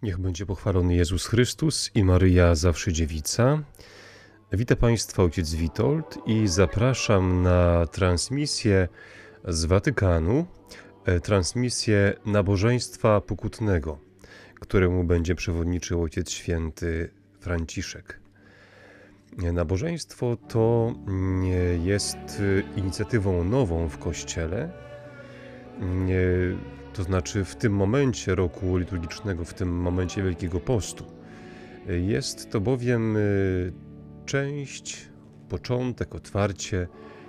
Niech będzie pochwalony Jezus Chrystus i Maryja zawsze dziewica. Witam Państwa, ojciec Witold, i zapraszam na transmisję z Watykanu, transmisję nabożeństwa pokutnego, któremu będzie przewodniczył Ojciec Święty Franciszek. Nabożeństwo to jest inicjatywą nową w Kościele, to znaczy w tym momencie roku liturgicznego, w tym momencie Wielkiego Postu. Jest to bowiem część, początek, otwarcie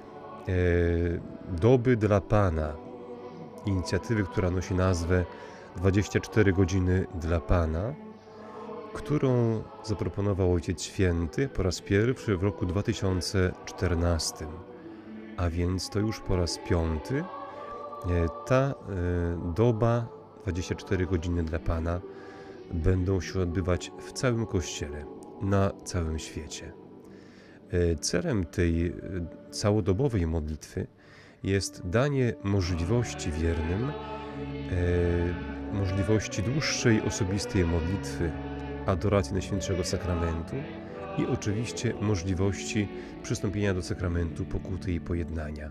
doby dla Pana, inicjatywy, która nosi nazwę 24 godziny dla Pana, którą zaproponował Ojciec Święty po raz pierwszy w roku 2014, a więc to już po raz piąty. Ta doba, 24 godziny dla Pana, będą się odbywać w całym Kościele, na całym świecie. Celem tej całodobowej modlitwy jest danie możliwości wiernym, możliwości dłuższej, osobistej modlitwy, adoracji Najświętszego Sakramentu i oczywiście możliwości przystąpienia do sakramentu pokuty i pojednania.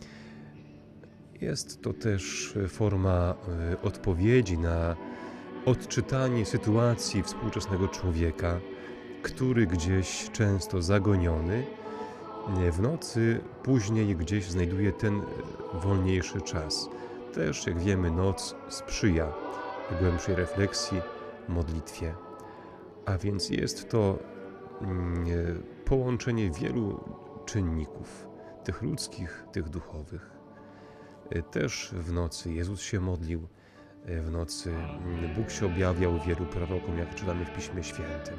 Jest to też forma odpowiedzi na odczytanie sytuacji współczesnego człowieka, który gdzieś często zagoniony w nocy później gdzieś znajduje ten wolniejszy czas. Też, jak wiemy, noc sprzyja głębszej refleksji, modlitwie. A więc jest to połączenie wielu czynników, tych ludzkich, tych duchowych. Też w nocy Jezus się modlił, w nocy Bóg się objawiał wielu prorokom, jak czytamy w Piśmie Świętym.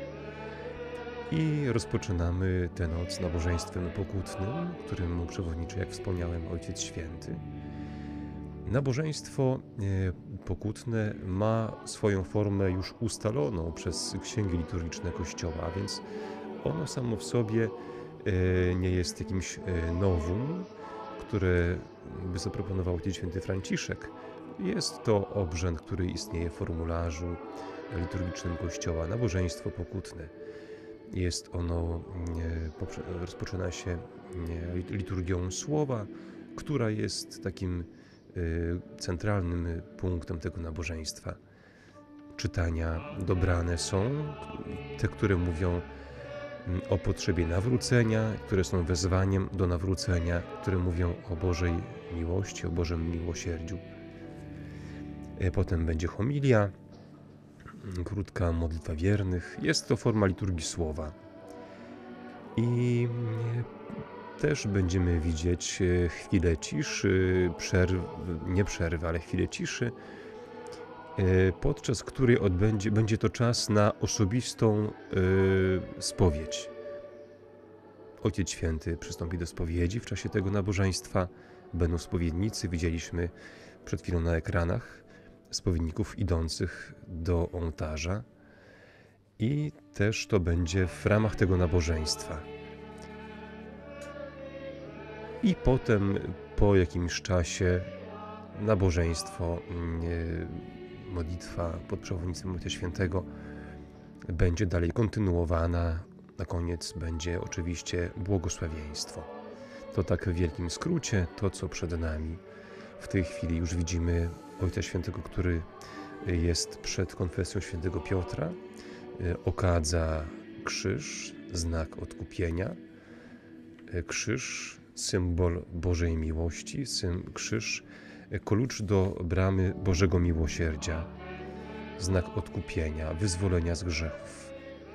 I rozpoczynamy tę noc nabożeństwem pokutnym, któremu przewodniczy, jak wspomniałem, Ojciec Święty. Nabożeństwo pokutne ma swoją formę już ustaloną przez księgi liturgiczne Kościoła, a więc ono samo w sobie nie jest jakimś nowum, które by zaproponował Ojciec Święty Franciszek. Jest to obrzęd, który istnieje w formularzu liturgicznym Kościoła, nabożeństwo pokutne. Jest ono, rozpoczyna się liturgią słowa, która jest takim centralnym punktem tego nabożeństwa. Czytania dobrane są te, które mówią o potrzebie nawrócenia, które są wezwaniem do nawrócenia, które mówią o Bożej miłości, o Bożym miłosierdziu. Potem będzie homilia, krótka modlitwa wiernych. Jest to forma liturgii słowa. I też będziemy widzieć chwilę ciszy, nie przerwy, ale chwilę ciszy, podczas której będzie to czas na osobistą spowiedź. Ojciec Święty przystąpi do spowiedzi w czasie tego nabożeństwa. Będą spowiednicy, widzieliśmy przed chwilą na ekranach spowiedników idących do ołtarza. I też to będzie w ramach tego nabożeństwa. I potem po jakimś czasie nabożeństwo, modlitwa pod przewodnictwem Ojca Świętego będzie dalej kontynuowana. Na koniec będzie oczywiście błogosławieństwo. To tak w wielkim skrócie to, co przed nami. W tej chwili już widzimy Ojca Świętego, który jest przed konfesją Świętego Piotra. Okadza krzyż, znak odkupienia. Krzyż, symbol Bożej miłości, krzyż, klucz do bramy Bożego miłosierdzia, znak odkupienia, wyzwolenia z grzechów.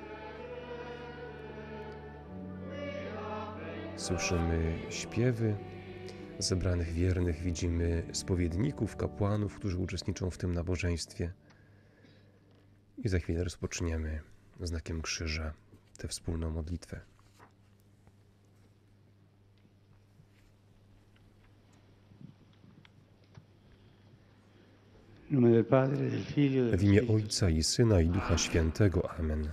Słyszymy śpiewy zebranych wiernych, widzimy spowiedników, kapłanów, którzy uczestniczą w tym nabożeństwie. I za chwilę rozpoczniemy znakiem krzyża tę wspólną modlitwę. W imię Ojca i Syna i Ducha Świętego. Amen.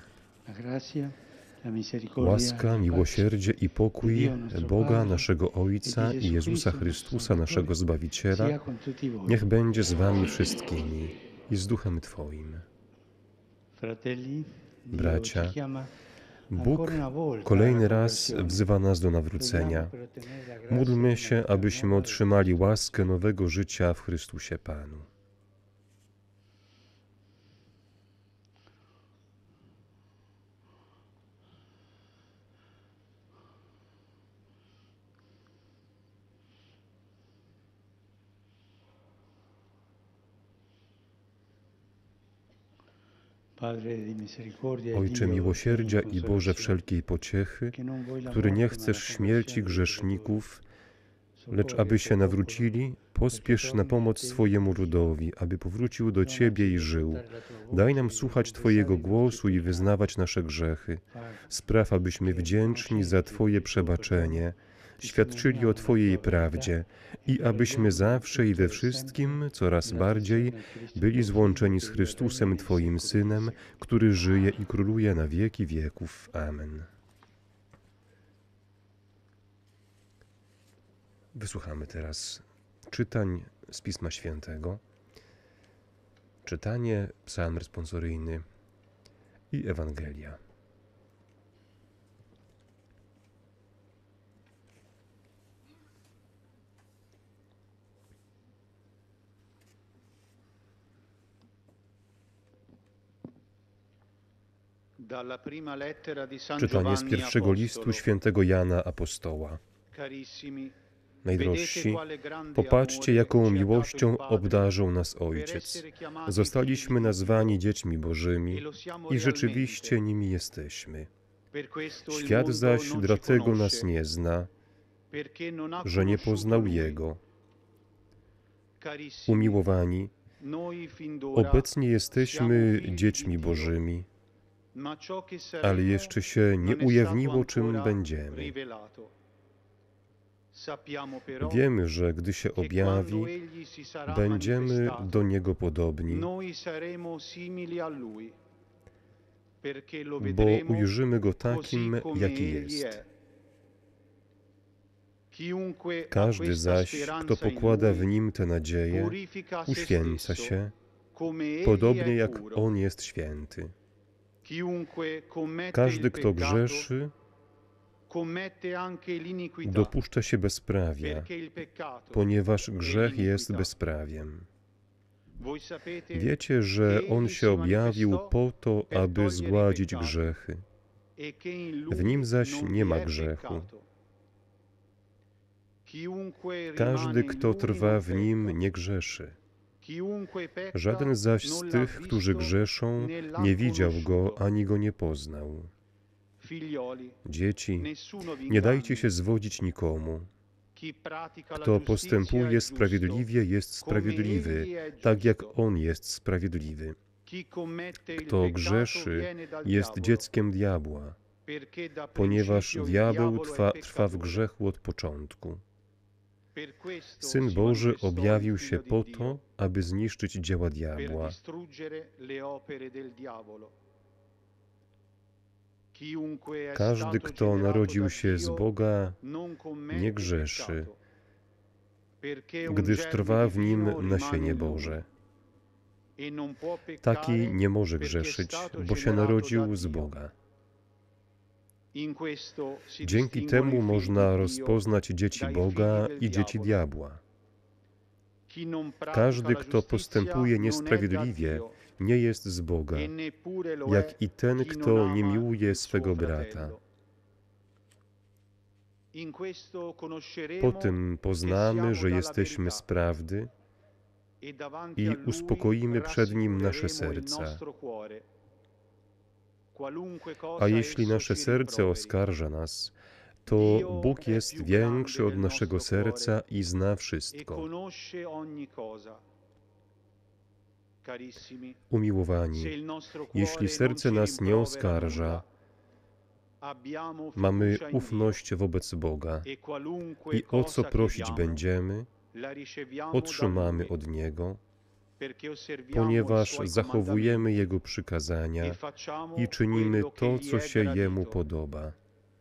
Łaska, miłosierdzie i pokój Boga naszego Ojca i Jezusa Chrystusa, naszego Zbawiciela, niech będzie z wami wszystkimi i z Duchem Twoim. Fratelli, Dio ci Bracia, chiama Bóg ancora una volta alla kolejny raz conversione. wzywa nas do Preghiamo nawrócenia. per ottenere la grazia Módlmy di una się, vita abyśmy nuova e otrzymali Cristo łaskę Gesù. nowego życia w Chrystusie Panu. Padre di misericordia e Ojcze Dio di ogni miłosierdzia i Boże consolazione, wszelkiej pociechy, che non vuoi la który nie morte ma la chcesz śmierci conversione dei peccatori, grzeszników, lecz soccorri aby il się tuo popolo, nawrócili, perché pospiesz na torni a pomoc te swojemu e ludowi, aby powrócił do donaci Ciebie di i żył. ascoltare la tua Daj voce nam e di słuchać confessare Twojego i nostri głosu i peccati. wyznawać nasze grzechy. Fai Spraw, abyśmy che wdzięczni za riconoscenti Twoje il tuo perdono, przebaczenie świadczyli o testimoniamo la Twojej tua verità prawdzie e i abyśmy crediamo in zawsze i tutto we e sempre wszystkim, coraz nella bardziej, persona di Cristo byli tuo Figlio, złączeni che z vive e regna Chrystusem nei Twoim secoli dei Synem, secoli. który żyje i króluje na wieki wieków. Amen. Wysłuchamy teraz czytań z Pisma Świętego, czytanie, psalm responsoryjny i Ewangelia. Dalla prima lettera di San Czytanie z Giovanni pierwszego listu Apostolo. świętego Jana Apostoła. Carissimi, Najdrożsi, popatrzcie, jaką miłością obdarzył nas Ojciec. Zostaliśmy nazwani dziećmi Bożymi i rzeczywiście nimi jesteśmy. Świat zaś dlatego nas nie zna, że nie poznał Jego. Umiłowani, obecnie jesteśmy dziećmi Bożymi, ale jeszcze się nie ujawniło, czym będziemy. Wiemy, że gdy się objawi, będziemy do Niego podobni, bo ujrzymy Go takim, jaki jest. Każdy zaś, kto pokłada w Nim tę nadzieję, uświęca się, podobnie jak On jest święty. Każdy, kto grzeszy, dopuszcza się bezprawia, ponieważ grzech jest bezprawiem. Wiecie, że On się objawił po to, aby zgładzić grzechy. W Nim zaś nie ma grzechu. Każdy, kto trwa w Nim, nie grzeszy. Żaden zaś z tych, którzy grzeszą, nie widział Go ani Go nie poznał. Dzieci, nie dajcie się zwodzić nikomu. Kto postępuje sprawiedliwie, jest sprawiedliwy, tak jak On jest sprawiedliwy. Kto grzeszy, jest dzieckiem diabła, ponieważ diabeł trwa w grzechu od początku. Syn Boży objawił się po to, aby zniszczyć dzieła diabła. Każdy, kto narodził się z Boga, nie grzeszy, gdyż trwa w nim nasienie Boże. Taki nie może grzeszyć, bo się narodził z Boga. Dzięki temu można rozpoznać dzieci Boga i dzieci diabła. Każdy, kto postępuje niesprawiedliwie, nie jest z Boga, jak i ten, kto nie miłuje swego brata. Po tym poznamy, że jesteśmy z prawdy i uspokoimy przed Nim nasze serca. A jeśli nasze serce oskarża nas, to Bóg jest większy od naszego serca i zna wszystko. Umiłowani, jeśli serce nas nie oskarża, mamy ufność wobec Boga i o co prosić będziemy, otrzymamy od Niego, ponieważ zachowujemy Jego przykazania i czynimy to, co się Jemu podoba.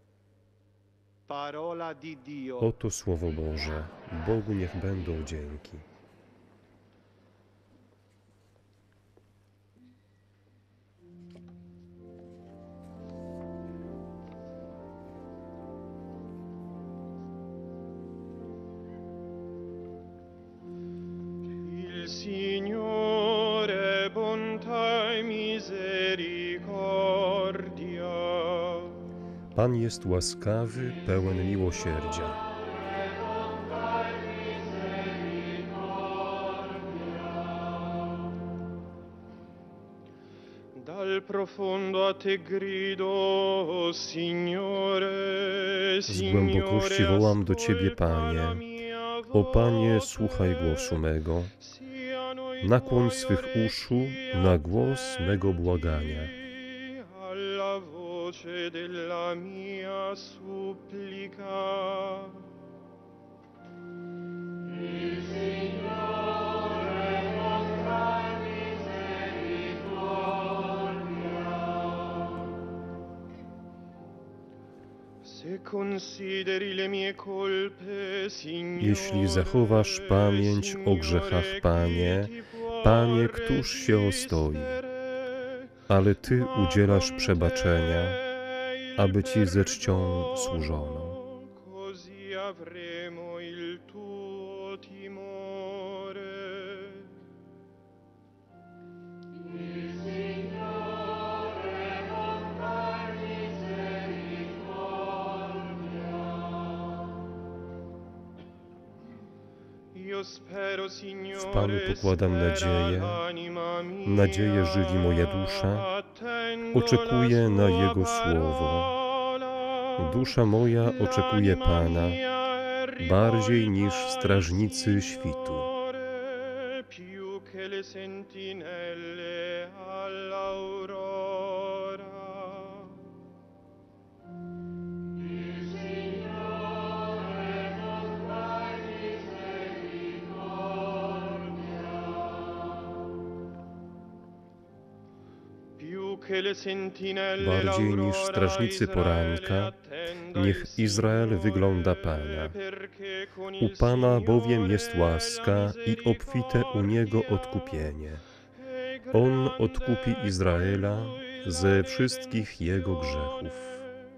Oto Słowo Boże. Bogu niech będą dzięki. Pan jest łaskawy, pełen miłosierdzia. Dal profondo a te grido, Signore, Z głębokości wołam do Ciebie, Panie. O Panie, słuchaj głosu mego. Nakłoń swych uszu na głos mego błagania. Alla voce della mia supplica. Jeśli zachowasz pamięć o grzechach, Panie, Panie, któż się ostoi? Ale Ty udzielasz przebaczenia, aby Ci ze czcią służono. W Panu pokładam nadzieję żywi moja dusza, oczekuję na Jego słowo. Dusza moja oczekuje Pana, bardziej niż strażnicy świtu. Bardziej niż strażnicy poranka, niech Izrael wygląda Pana. U Pana bowiem jest łaska i obfite u Niego odkupienie. On odkupi Izraela ze wszystkich jego grzechów.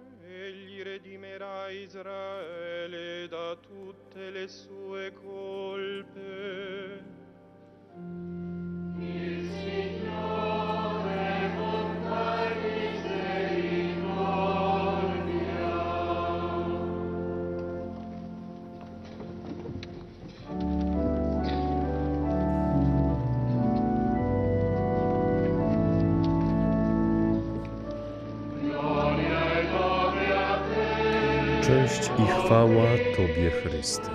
Cześć i chwała Tobie, Chryste.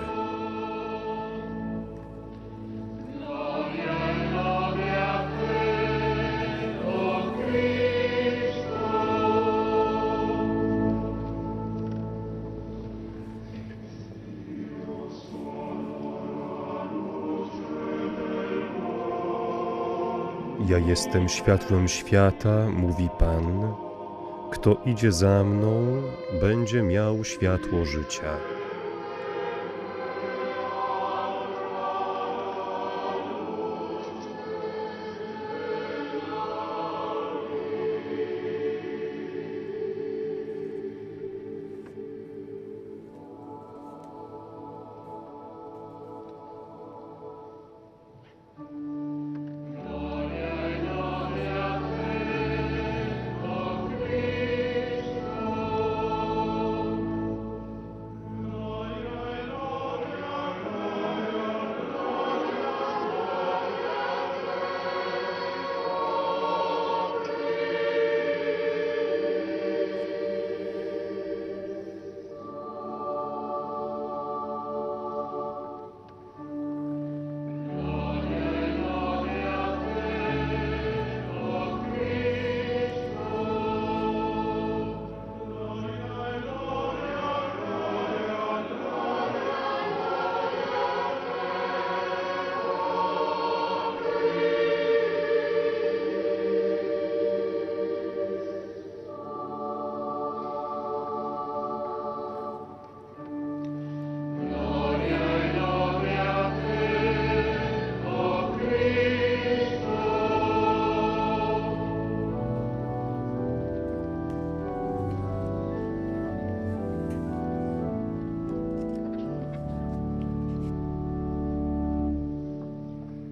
Ja jestem światłem świata, mówi Pan. Kto idzie za mną, będzie miał światło życia.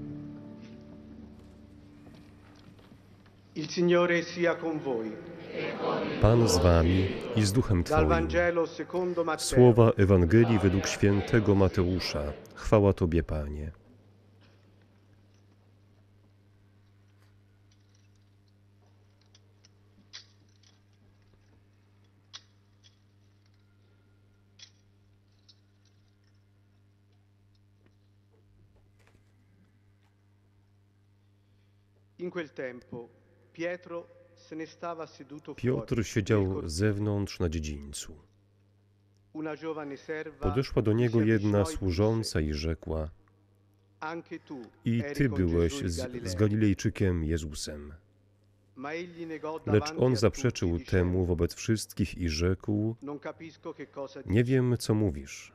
Il Signore sia con voi. Pan z wami i z duchem Dal Twoim. Vangelo secondo Matteo. Słowa Ewangelii według świętego Mateusza. Chwała Tobie, Panie. In quel tempo Pietro se ne stava seduto Piotr fuori. siedział zewnątrz na dziedzińcu. Una giovane serva Podeszła do si niego jedna avvicinò e służąca i rzekła: disse, Anche tu I eri Ty con byłeś Gesù il z Galileo. Galilijczykiem Jezusem. Ma egli negò Lecz davanti on a zaprzeczył tutti, dicendo, temu wobec wszystkich i rzekł: Non capisco che cosa Nie dici. wiem, co mówisz.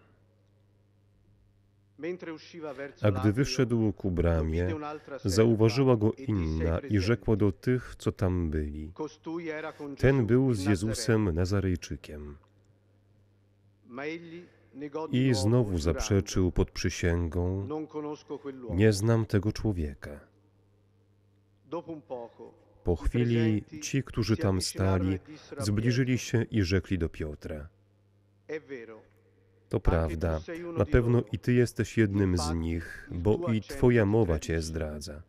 Mentre usciva verso A gdy l'atrio, wyszedł ku lo bramie, vide un'altra serva zauważyła go e disse ai inna i presenti, rzekła do tych, co tam byli: Costui era con Ten Gesù, był il z Nazareno. Jezusem Nazarejczykiem. Ma egli negò di I nuovo, znowu giurando, zaprzeczył pod przysięgą: Non conosco quell'uomo. Nie znam tego człowieka. Dopo un poco, Po i chwili presenti ci, którzy si tam avvicinarono stali, e dissero a zbliżyli się i rzekli do Piotra: Pietro, È vero, To prawda, na pewno i Ty jesteś jednym z nich, bo i Twoja mowa Cię zdradza.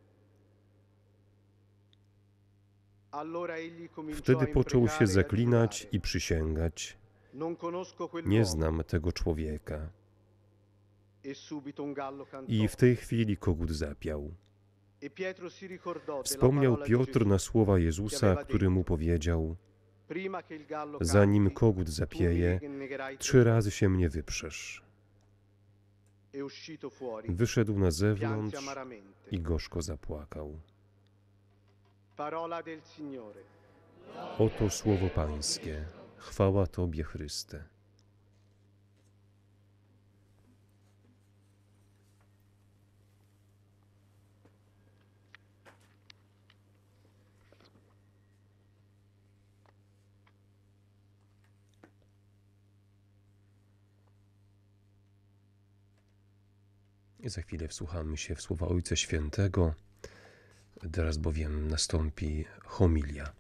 allora egli cominciò Wtedy a począł się imprecare e a zaklinać giurare, i przysięgać: Non conosco quell'uomo. Nie znam tego człowieka. E subito un gallo cantò. I w tej chwili kogut zapiał. E Pietro si ricordò della Wspomniał parola di Piotr Gesù, na słowa Jezusa, który mu powiedział: prima che il gallo Zanim canti, kogut tu zapieje, mi negherai 3 tre razy się mnie wyprzesz. volte. E uscito fuori, Wyszedł na pianse zewnątrz amaramente. i gorzko zapłakał. Parola del Signore. Oto słowo Pańskie. Chwała Tobie, Chryste. I za chwilę wsłuchamy się w słowa Ojca Świętego. Teraz bowiem nastąpi homilia.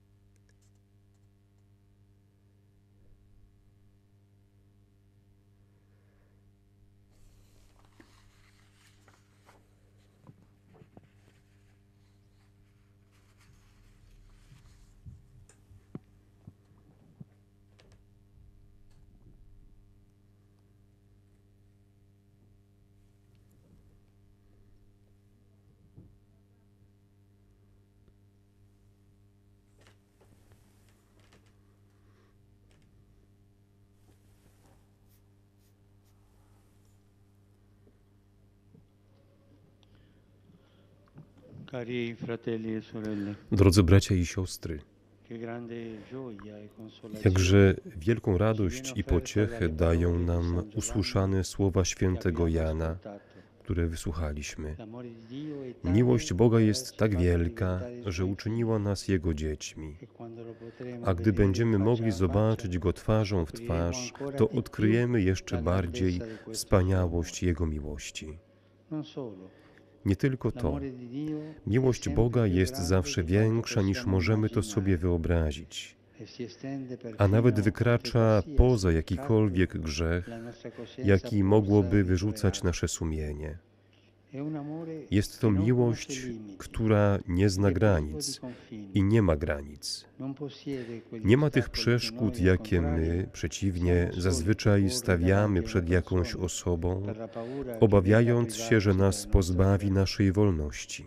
Cari fratelli e sorelle, Drodzy bracia i siostry, che grande gioia e consolazione jakże wielką radość i pociechę dają nam usłyszane słowa świętego Jana, które wysłuchaliśmy. l'amore di Dio è tale Miłość Boga da jest averci tak fatto wielka, diventare że suoi uczyniła nas Jego dziećmi. figli. E quando lo potremo A gdy vedere będziemy faccia mogli a zobaczyć Go twarzą w scopriremo twarz, ancora to di più odkryjemy jeszcze la bardziej grandezza di questo wspaniałość Jego miłości. non solo. Nie tylko to. L'amore di Dio è Miłość sempre Boga più jest grande zawsze di quanto większa niż possiamo możemy to immaginare. sobie wyobrazić, E si estende a perfino nawet oltre wykracza qualsiasi poza peccato jakikolwiek grzech, la nostra coscienza jaki possa mogłoby wyrzucać rimproverare. nasze sumienie. È un amore Jest che to non miłość, conosce limiti, która nie zna è privo granic di confini. i nie ma granic. Non possiede quegli Nie ma tych ostacoli che przeszkód, noi, al jakie contrario, my, przeciwnie, siamo soli zazwyczaj porre stawiamy davanti a przed una jakąś persona osobą, per la paura che obawiając venga się, że privarci nas della nostra pozbawi libertà. naszej wolności.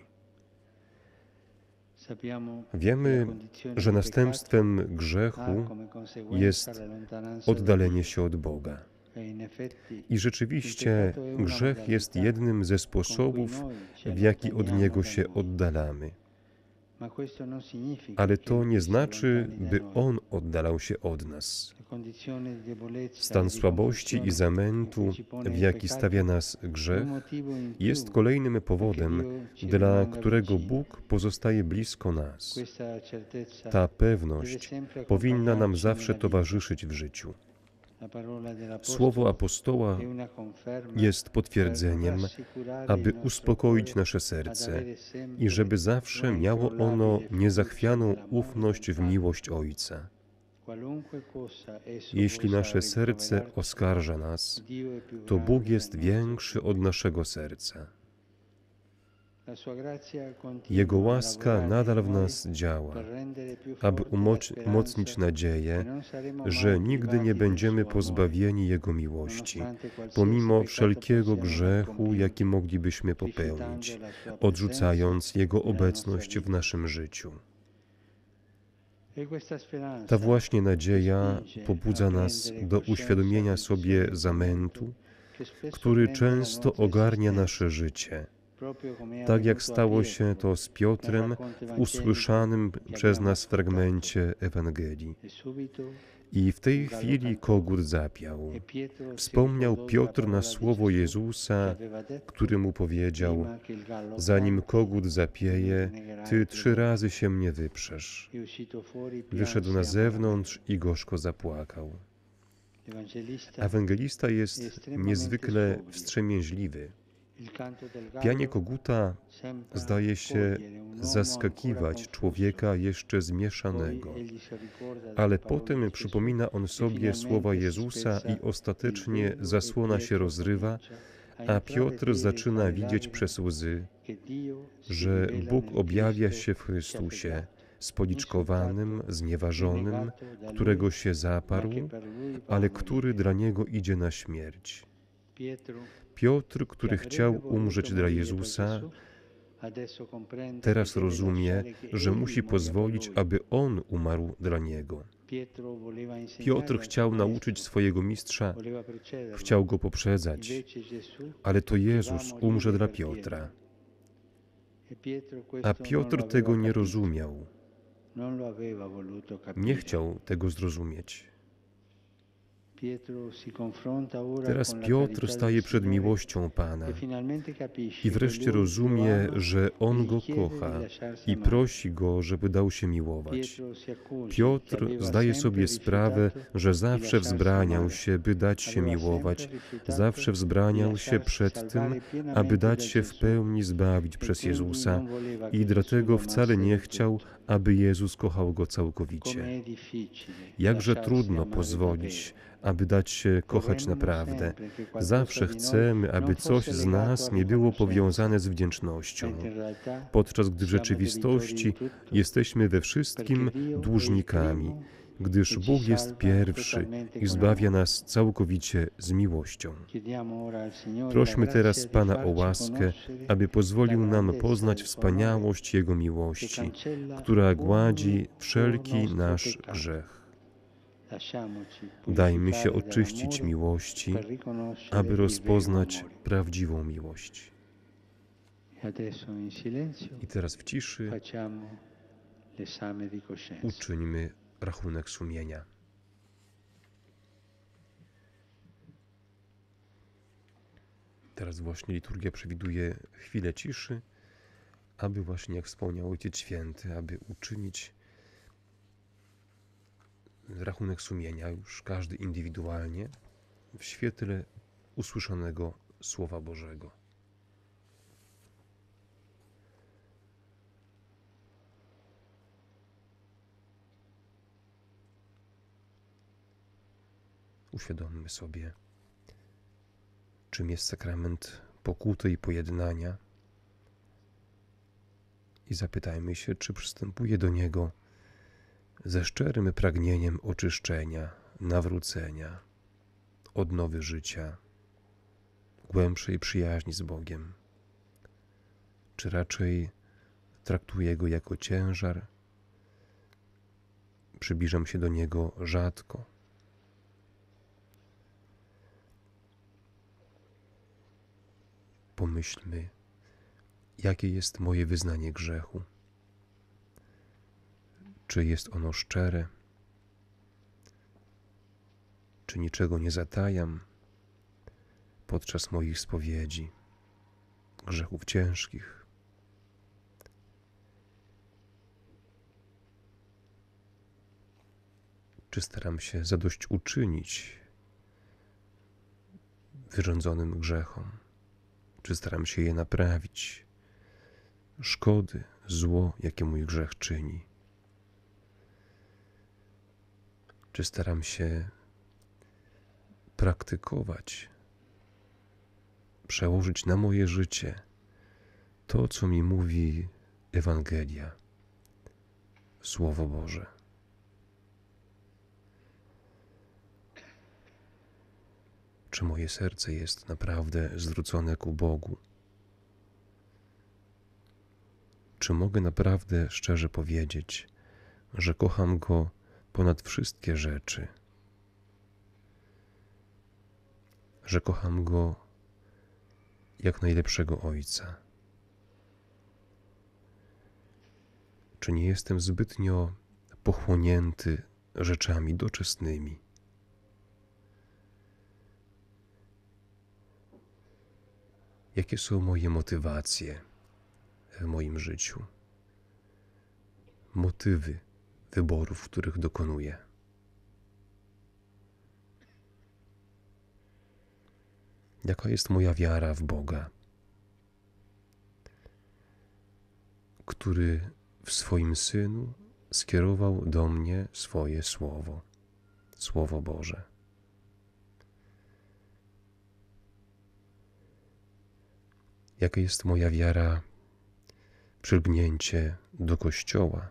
Sappiamo che la Wiemy, condizione że di następstwem peccato ha grzechu come conseguenza jest la lontananza da oddalenie Dio. się od Boga. E in effetti I rzeczywiście grzech jest jednym ze sposobów, w jaki od Niego się oddalamy. ma questo non significa Ale che to Lui nie si znaczy, allontani da by noi. On oddalał się od nas. La condizione di debolezza Stan e di słabości i confusione zamętu, in cui ci pone w il jaki peccato, stawia nas è grzech, un motivo in più jest kolejnym powodem, perché Dio ci dla rimanga którego vicino. Bóg pozostaje blisko nas. Questa certezza Ta deve pewność sempre powinna nam accompagnarci zawsze nella vita. towarzyszyć w życiu. La parola dell'Apostolo Słowo apostoła è una conferma jest potwierdzeniem, per rassicurare aby il nostro uspokoić cuore nasze ad serce avere sempre i żeby zawsze una miało ono incrollabile niezachwianą fiducia nell'amore ufność del w Padre. miłość Ojca. Qualunque cosa esso Jeśli possa nasze serce rimproverarci, oskarża nas, Dio è più to grande Bóg del jest nostro większy od naszego serca. La sua grazia continua Jego a łaska lavorare nadal in w noi nas działa, per rendere più aby forte la speranza umocnić che nadzieję, non saremo że mai nigdy privati nie del będziemy suo amore, pozbawieni Jego miłości, nonostante qualsiasi pomimo peccato wszelkiego possiamo aver grzechu, compiuto, jaki moglibyśmy rifiutando popełnić, la sua presenza odrzucając Jego nella nostra obecność w vita. naszym życiu. E questa speranza Ta właśnie ci nadzieja spinge pobudza a nas prendere do coscienza uświadomienia del sobie sofferimento zamętu, che spesso który prende la często nostra ogarnia esistenza, nasze życie, proprio come è tak jak avvenuto a stało Pietro się to z Piotrem w usłyszanym przez nas fragmencie Ewangelii. e subito I w tej chwili kogut zapiał. e Pietro si Wspomniał ricordò della Piotr na parola di słowo Gesù Jezusa, che aveva detto, który mu powiedział: prima che il gallo zanim canta, kogut zapieje, ty 3 razy się mnie wyprzesz. è uscito fuori, Wyszedł na pianse zewnątrz i gorzko zapłakał. L'Evangelista Ewangelista jest niezwykle wstrzemięźliwy. il canto del gallo Pianie koguta sembra zdaje się cogliere un uomo zaskakiwać ancora człowieka jeszcze confuso. zmieszanego. Poi egli si ricorda delle Ale parole potem di przypomina on sobie słowa Jezusa i ostatecznie zasłona się rozrywa, a Piotr zaczyna widzieć przez łzy, że Bóg objawia się w Chrystusie, spoliczkowanym, znieważonym, którego się zaparł, ale który dla niego idzie na śmierć. Piotr, który chciał umrzeć dla Jezusa, teraz rozumie, że musi pozwolić, aby On umarł dla niego. Piotr chciał nauczyć swojego mistrza, chciał go poprzedzać, ale to Jezus umrze dla Piotra. A Piotr tego nie rozumiał, nie chciał tego zrozumieć. Teraz Piotr staje przed miłością Pana i wreszcie rozumie, że On go kocha i prosi go, żeby dał się miłować. Piotr zdaje sobie sprawę, że zawsze wzbraniał się, by dać się miłować, zawsze wzbraniał się przed tym, aby dać się w pełni zbawić przez Jezusa i dlatego wcale nie chciał, aby Jezus kochał go całkowicie. Jakże trudno pozwolić, aby dać się kochać naprawdę. Zawsze chcemy, aby coś z nas nie było powiązane z wdzięcznością, podczas gdy w rzeczywistości jesteśmy we wszystkim dłużnikami, gdyż Bóg jest pierwszy i zbawia nas całkowicie z miłością. Prośmy teraz Pana o łaskę, aby pozwolił nam poznać wspaniałość Jego miłości, która gładzi wszelki nasz grzech. Dajmy się oczyścić miłości, aby rozpoznać prawdziwą miłość. I teraz w ciszy uczyńmy rachunek sumienia. Teraz właśnie liturgia przewiduje chwilę ciszy, aby właśnie, jak wspomniał Ojciec Święty, aby uczynić rachunek sumienia, już każdy indywidualnie, w świetle usłyszanego Słowa Bożego. Uświadommy sobie, czym jest sakrament pokuty i pojednania i zapytajmy się, czy przystępuje do niego ze szczerym pragnieniem oczyszczenia, nawrócenia, odnowy życia, głębszej przyjaźni z Bogiem, czy raczej traktuję go jako ciężar, przybliżam się do niego rzadko. Pomyślmy, jakie jest moje wyznanie grzechu. Czy jest ono szczere? Czy niczego nie zatajam podczas moich spowiedzi, grzechów ciężkich? Czy staram się zadośćuczynić wyrządzonym grzechom? Czy staram się je naprawić? Szkody, zło, jakie mój grzech czyni? Czy staram się praktykować, przełożyć na moje życie to, co mi mówi Ewangelia, Słowo Boże? Czy moje serce jest naprawdę zwrócone ku Bogu? Czy mogę naprawdę szczerze powiedzieć, że kocham Go ponad wszystkie rzeczy? Że kocham Go jak najlepszego Ojca? Czy nie jestem zbytnio pochłonięty rzeczami doczesnymi? Jakie są moje motywacje w moim życiu? Motywy wyborów, których dokonuję. Jaka jest moja wiara w Boga, który w swoim Synu skierował do mnie swoje Słowo, Słowo Boże? Jaka jest moja wiara, przylgnięcie do Kościoła?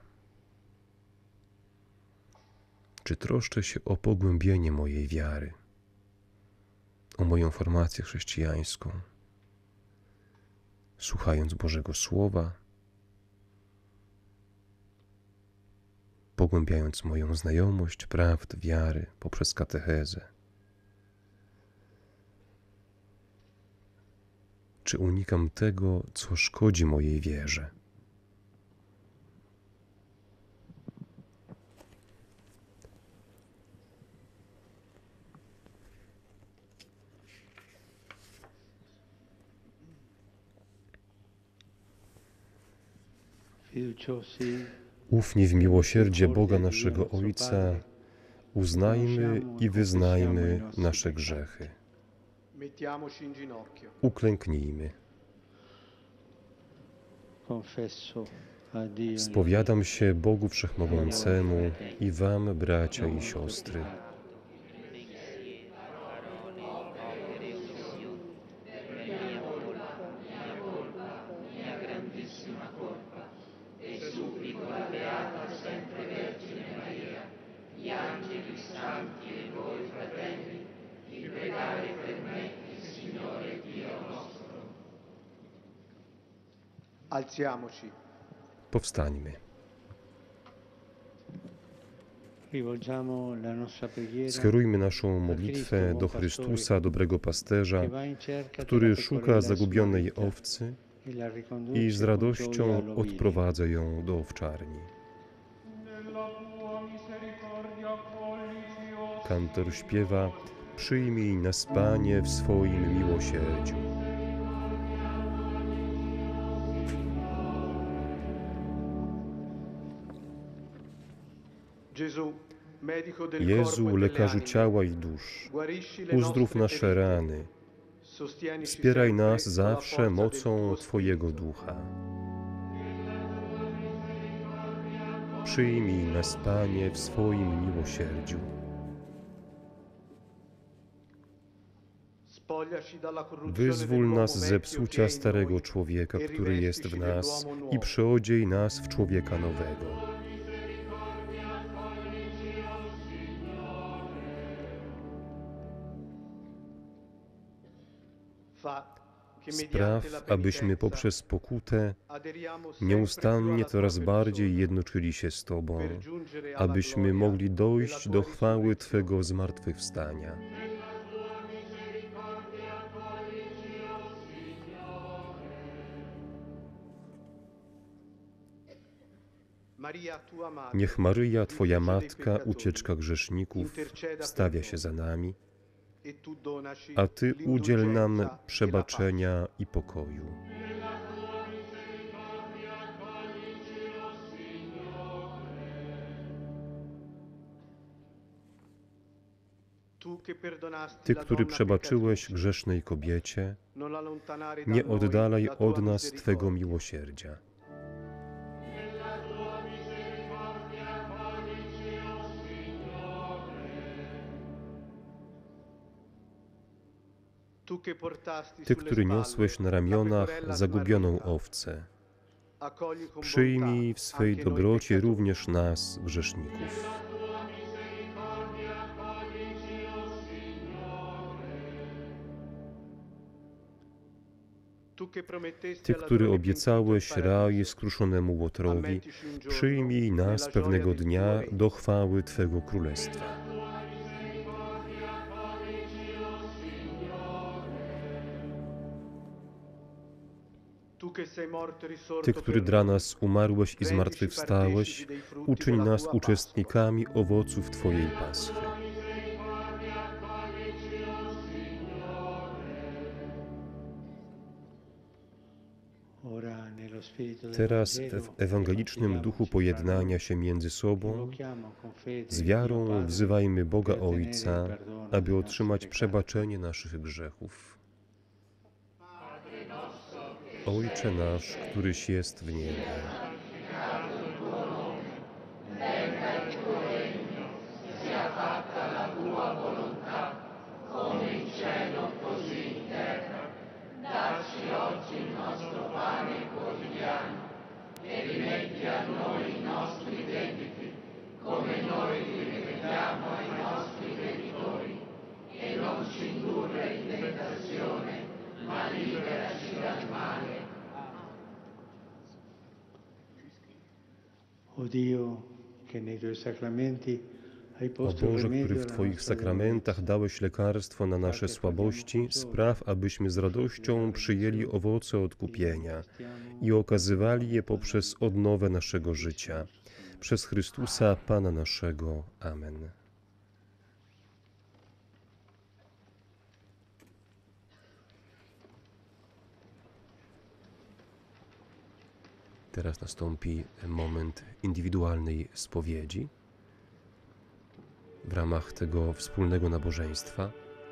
Czy troszczę się o pogłębienie mojej wiary, o moją formację chrześcijańską, słuchając Bożego Słowa, pogłębiając moją znajomość prawd wiary poprzez katechezę? Czy unikam tego, co szkodzi mojej wierze? Ufni w miłosierdzie Boga naszego Ojca, uznajmy i wyznajmy nasze grzechy. Mettiamoci in ginocchio. Uklęknijmy. Spowiadam się Bogu Wszechmogącemu i wam, bracia i siostry, Alziamoci. powstańmy. Skierujmy naszą modlitwę do Chrystusa, dobrego pasterza, który szuka zagubionej owcy i z radością odprowadza ją do owczarni. Kantor śpiewa: przyjmij nas, Panie, w swoim miłosierdziu. Jezu, lekarzu ciała i dusz, uzdrów nasze rany, wspieraj nas zawsze mocą Twojego Ducha. Przyjmij nas, Panie, w swoim miłosierdziu. Wyzwól nas z zepsucia starego człowieka, który jest w nas, i przyodziej nas w człowieka nowego. Spraw, abyśmy poprzez pokutę nieustannie coraz bardziej jednoczyli się z Tobą, abyśmy mogli dojść do chwały Twego zmartwychwstania. Niech Maryja, Twoja Matka, ucieczka grzeszników, wstawia się za nami, a Ty udziel nam przebaczenia i pokoju. Tu che perdonasti Ty, la który donna przebaczyłeś peccatrice, grzesznej kobiecie, non allontanare da nie noi oddalaj la tua od nas Twego misericordia. miłosierdzia. Tu che portasti Ty, sulle który spalle niosłeś na la ramionach pecorella zagubioną smarrita, owcę, accogli con przyjmij bontà w swej anche noi dobrocie peccatori. również nas, grzeszników. Tu che promettesti Ty, alla który donna pentita il obiecałeś raj paradiso, skruszonemu Łotrowi, ammettici un giorno przyjmij nas nella gioia pewnego del tuo dnia regno. do chwały Twego Królestwa. Tu che sei morto e risorto Ty, który per dla noi, nas umarłeś i rendici zmartwychwstałeś, partecipi dei frutti uczyń della nas tua Pasqua. uczestnikami owoców Twojej Paschy. Ora nello spirito del Teraz Vangelo w ewangelicznym duchu pojednania się między sobą, invochiamo con fede z Dio wiarą Padre wzywajmy Boga per ottenere il Ojca, perdono aby dei nostri otrzymać peccati. przebaczenie naszych grzechów. Ojcze nasz, któryś jest w niebie, O Dio, che nei tuoi sacramenti hai o posto il Boże, który rimedio w alla Twoich nostra sakramentach debolezza. dałeś lekarstwo na nasze słabości, spraw, abyśmy z radością przyjęli owoce odkupienia i okazywali je poprzez odnowę naszego życia. Przez Chrystusa, Pana naszego. Amen. Teraz nastąpi moment indywidualnej spowiedzi. W ramach tego wspólnego nabożeństwa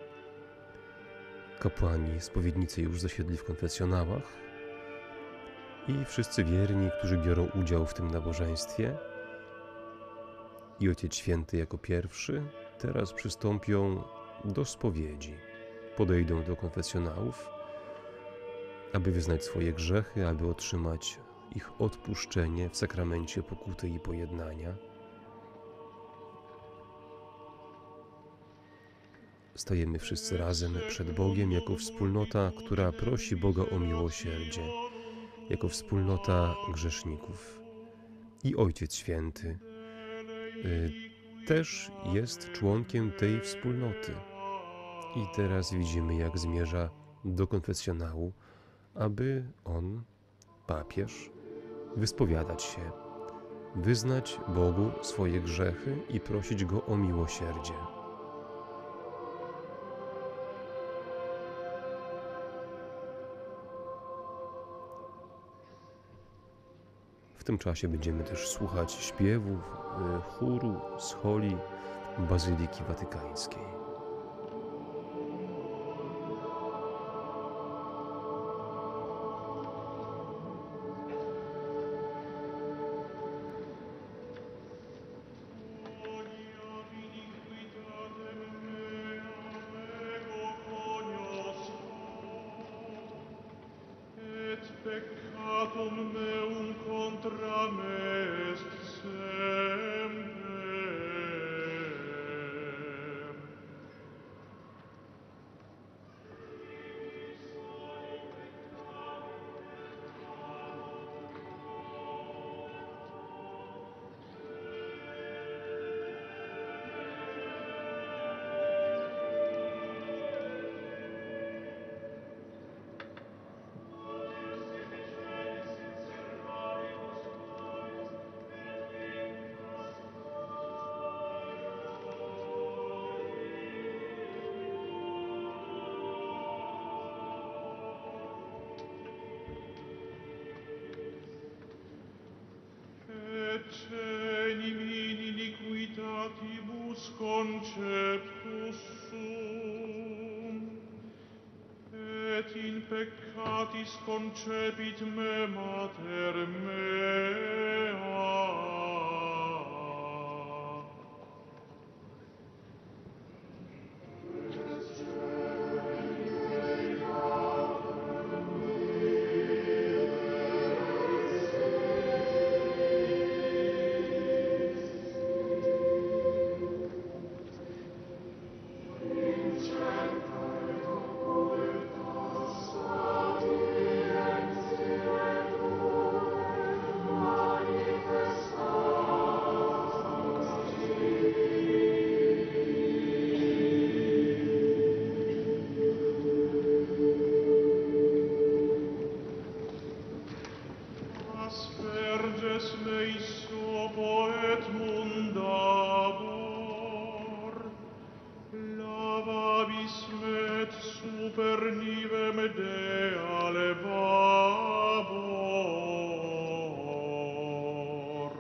kapłani, spowiednicy już zasiedli w konfesjonałach i wszyscy wierni, którzy biorą udział w tym nabożeństwie i Ojciec Święty jako pierwszy, teraz przystąpią do spowiedzi. Podejdą do konfesjonałów, aby wyznać swoje grzechy, aby otrzymać ich odpuszczenie w sakramencie pokuty i pojednania. Stajemy wszyscy razem przed Bogiem jako wspólnota, która prosi Boga o miłosierdzie, jako wspólnota grzeszników. I Ojciec Święty też jest członkiem tej wspólnoty. I teraz widzimy, jak zmierza do konfesjonału, aby on, papież, wyspowiadać się, wyznać Bogu swoje grzechy i prosić Go o miłosierdzie. W tym czasie będziemy też słuchać śpiewów chóru scholi Bazyliki Watykańskiej. Peccatum meum contra me est semper. in peccatis concepit me mater mea. Asperges meis sopo et mundabor, lavabis me et super nivem Dea levabor.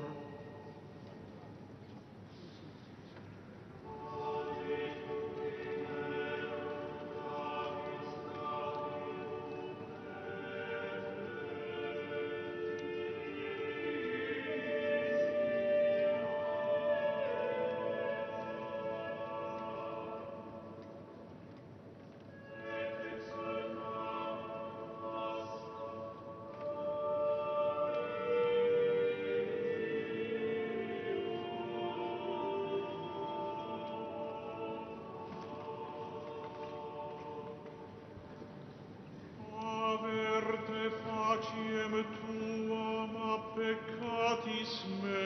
Averte faciem tuam a peccatis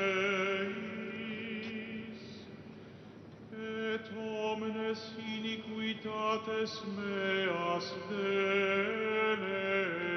meis, et omnes iniquitates meas dele.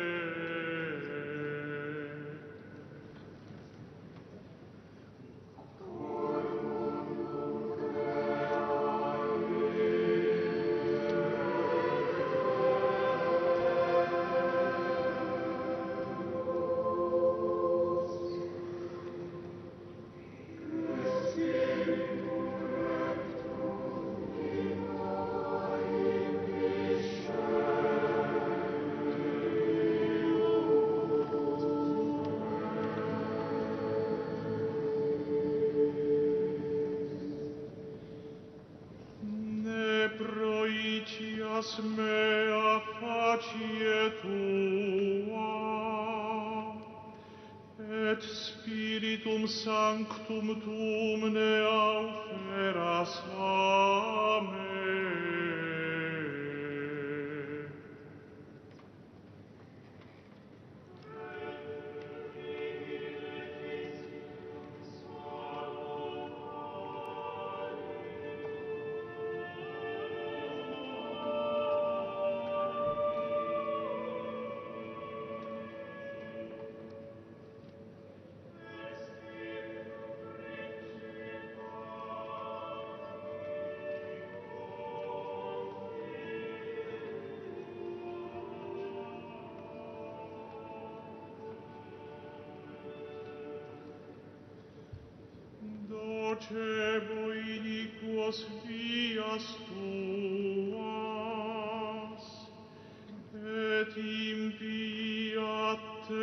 Ne proitias mea facie tua, et Spiritum Sanctum tuum ne auferas a me. Docebo iniquos vias tuas, et impia te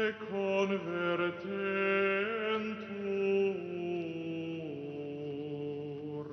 convertentur.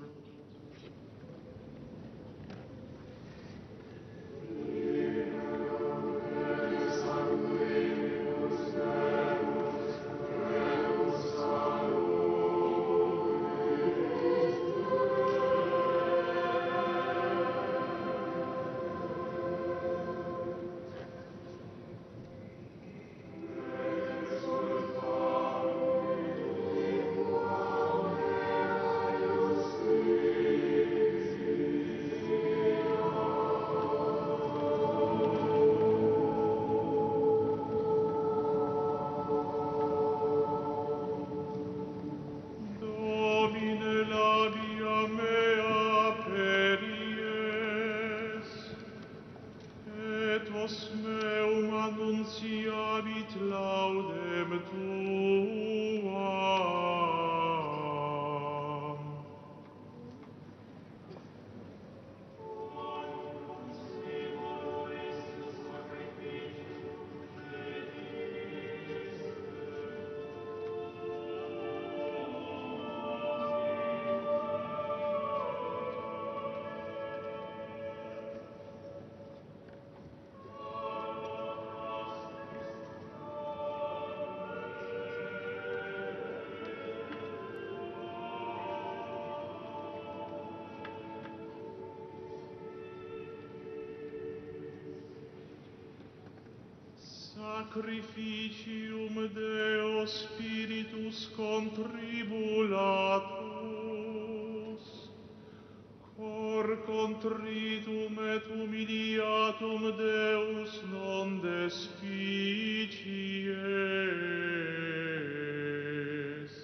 sacrificium Deo Spiritus contribulatus, cor contritum et humiliatum Deus non despicies.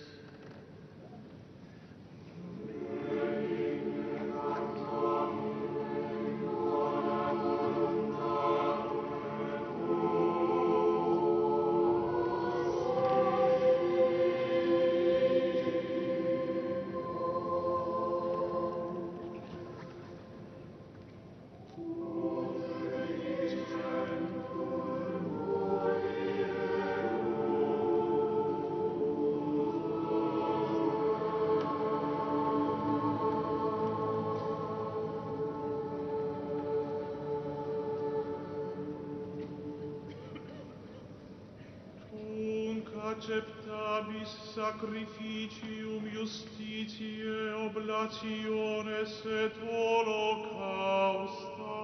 Acceptabis sacrificium justitiae oblationes et holocausta,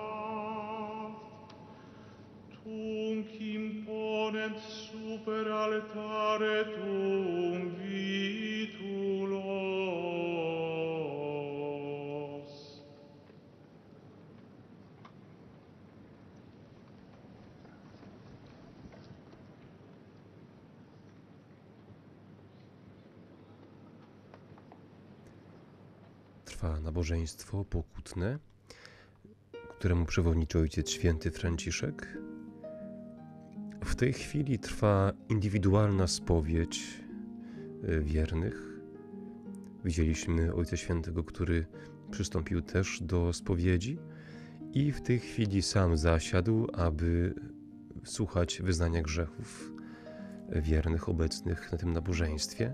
tunc imponent super altare tuum vitulos. Trwa nabożeństwo pokutne, któremu przewodniczy Ojciec Święty Franciszek. W tej chwili trwa indywidualna spowiedź wiernych. Widzieliśmy Ojca Świętego, który przystąpił też do spowiedzi i w tej chwili sam zasiadł, aby słuchać wyznania grzechów wiernych obecnych na tym nabożeństwie.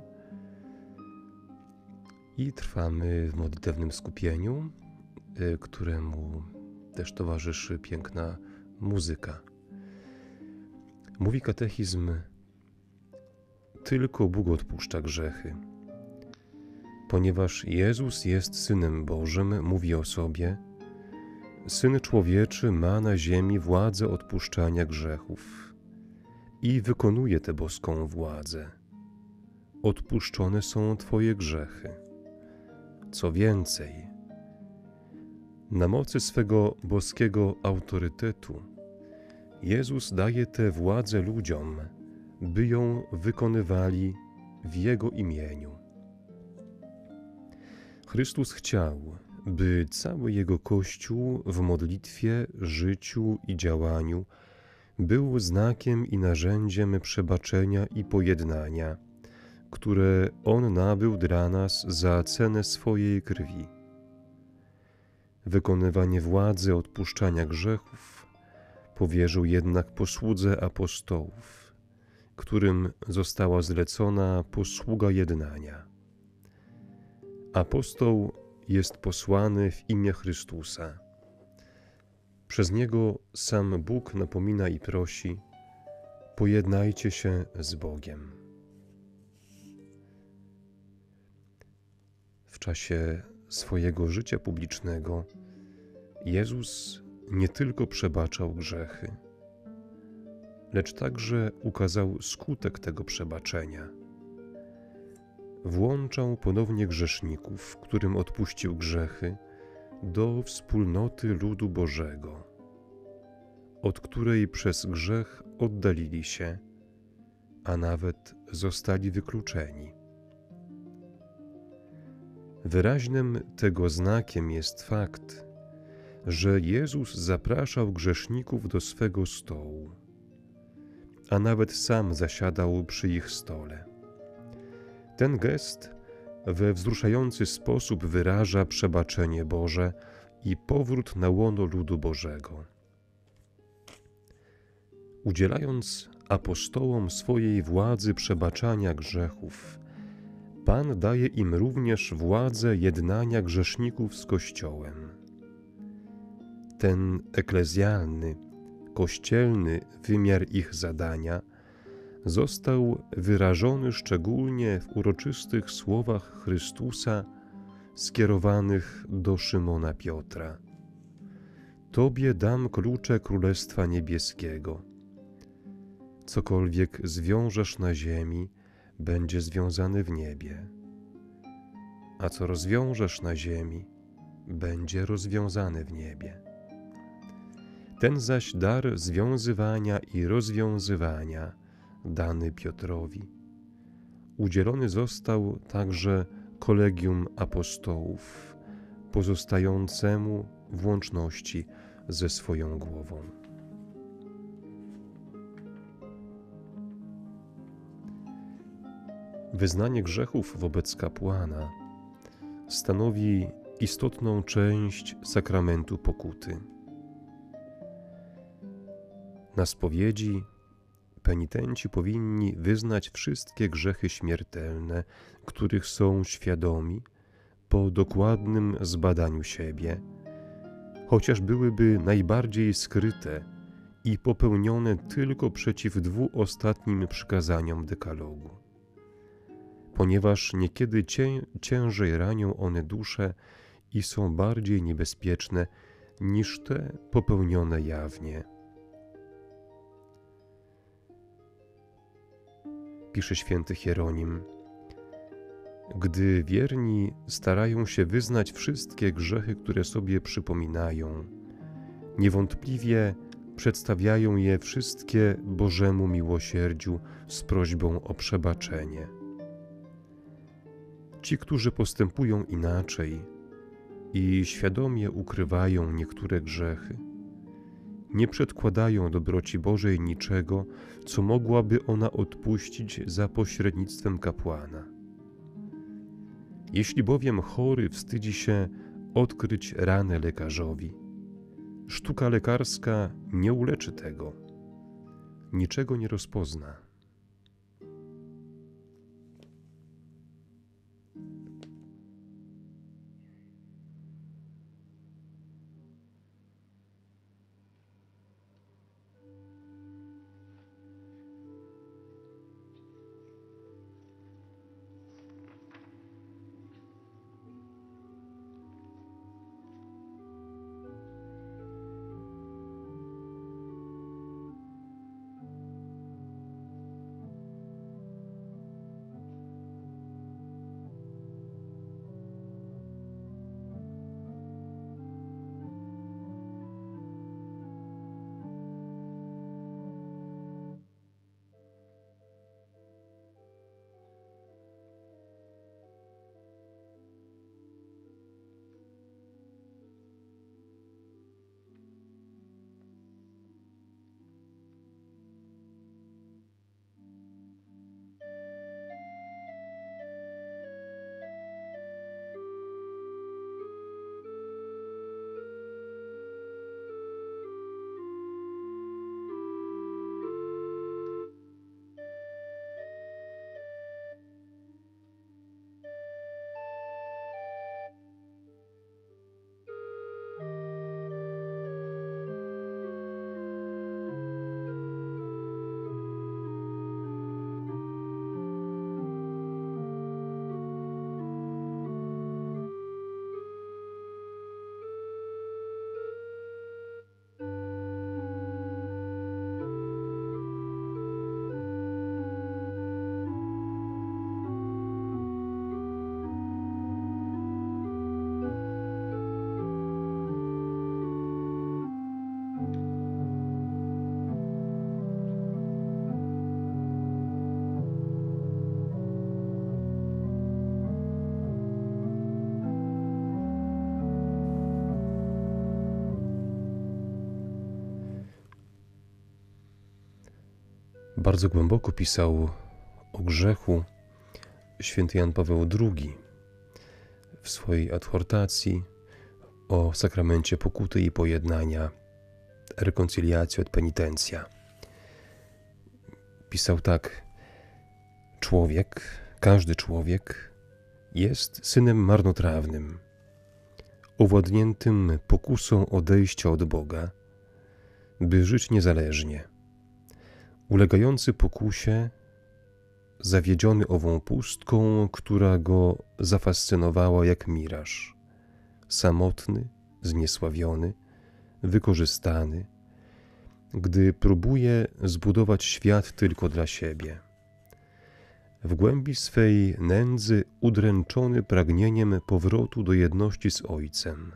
I trwamy w modlitewnym skupieniu, któremu też towarzyszy piękna muzyka. Mówi katechizm: tylko Bóg odpuszcza grzechy. Ponieważ Jezus jest Synem Bożym, mówi o sobie: Syn Człowieczy ma na ziemi władzę odpuszczania grzechów i wykonuje tę boską władzę. Odpuszczone są Twoje grzechy. Co więcej, na mocy swego boskiego autorytetu Jezus daje tę władzę ludziom, by ją wykonywali w Jego imieniu. Chrystus chciał, by cały Jego Kościół w modlitwie, życiu i działaniu był znakiem i narzędziem przebaczenia i pojednania, które On nabył dla nas za cenę swojej krwi. Wykonywanie władzy odpuszczania grzechów powierzył jednak posłudze apostołów, którym została zlecona posługa jednania. Apostoł jest posłany w imię Chrystusa. Przez niego sam Bóg napomina i prosi: pojednajcie się z Bogiem. W czasie swojego życia publicznego Jezus nie tylko przebaczał grzechy, lecz także ukazał skutek tego przebaczenia. Włączał ponownie grzeszników, którym odpuścił grzechy, do wspólnoty ludu Bożego, od której przez grzech oddalili się, a nawet zostali wykluczeni. Wyraźnym tego znakiem jest fakt, że Jezus zapraszał grzeszników do swego stołu, a nawet sam zasiadał przy ich stole. Ten gest we wzruszający sposób wyraża przebaczenie Boże i powrót na łono ludu Bożego. Udzielając apostołom swojej władzy przebaczania grzechów, Pan daje im również władzę jednania grzeszników z Kościołem. Ten eklezjalny, kościelny wymiar ich zadania został wyrażony szczególnie w uroczystych słowach Chrystusa skierowanych do Szymona Piotra. Tobie dam klucze Królestwa Niebieskiego. cokolwiek zwiążesz na ziemi, będzie związane w niebie, a co rozwiążesz na ziemi, będzie rozwiązane w niebie. Ten zaś dar związywania i rozwiązywania dany Piotrowi. Udzielony został także kolegium apostołów, pozostającemu w łączności ze swoją głową. Wyznanie grzechów wobec kapłana stanowi istotną część sakramentu pokuty. Na spowiedzi penitenci powinni wyznać wszystkie grzechy śmiertelne, których są świadomi, po dokładnym zbadaniu siebie, chociaż byłyby najbardziej skryte i popełnione tylko przeciw 2 ostatnim przykazaniom dekalogu. Ponieważ niekiedy ciężej ranią one duszę i są bardziej niebezpieczne niż te popełnione jawnie. Pisze święty Hieronim: gdy wierni starają się wyznać wszystkie grzechy, które sobie przypominają, niewątpliwie przedstawiają je wszystkie Bożemu miłosierdziu z prośbą o przebaczenie. Ci, którzy postępują inaczej i świadomie ukrywają niektóre grzechy, nie przedkładają dobroci Bożej niczego, co mogłaby ona odpuścić za pośrednictwem kapłana. Jeśli bowiem chory wstydzi się odkryć ranę lekarzowi, sztuka lekarska nie uleczy tego, niczego nie rozpozna. Bardzo głęboko pisał o grzechu święty Jan Paweł II w swojej adhortacji o sakramencie pokuty i pojednania, reconciliatio et penitentia. Pisał tak: człowiek, każdy człowiek jest synem marnotrawnym, owładniętym pokusą odejścia od Boga, by żyć niezależnie. Ulegający pokusie, zawiedziony ową pustką, która go zafascynowała jak miraż, samotny, zniesławiony, wykorzystany, gdy próbuje zbudować świat tylko dla siebie. W głębi swej nędzy udręczony pragnieniem powrotu do jedności z Ojcem.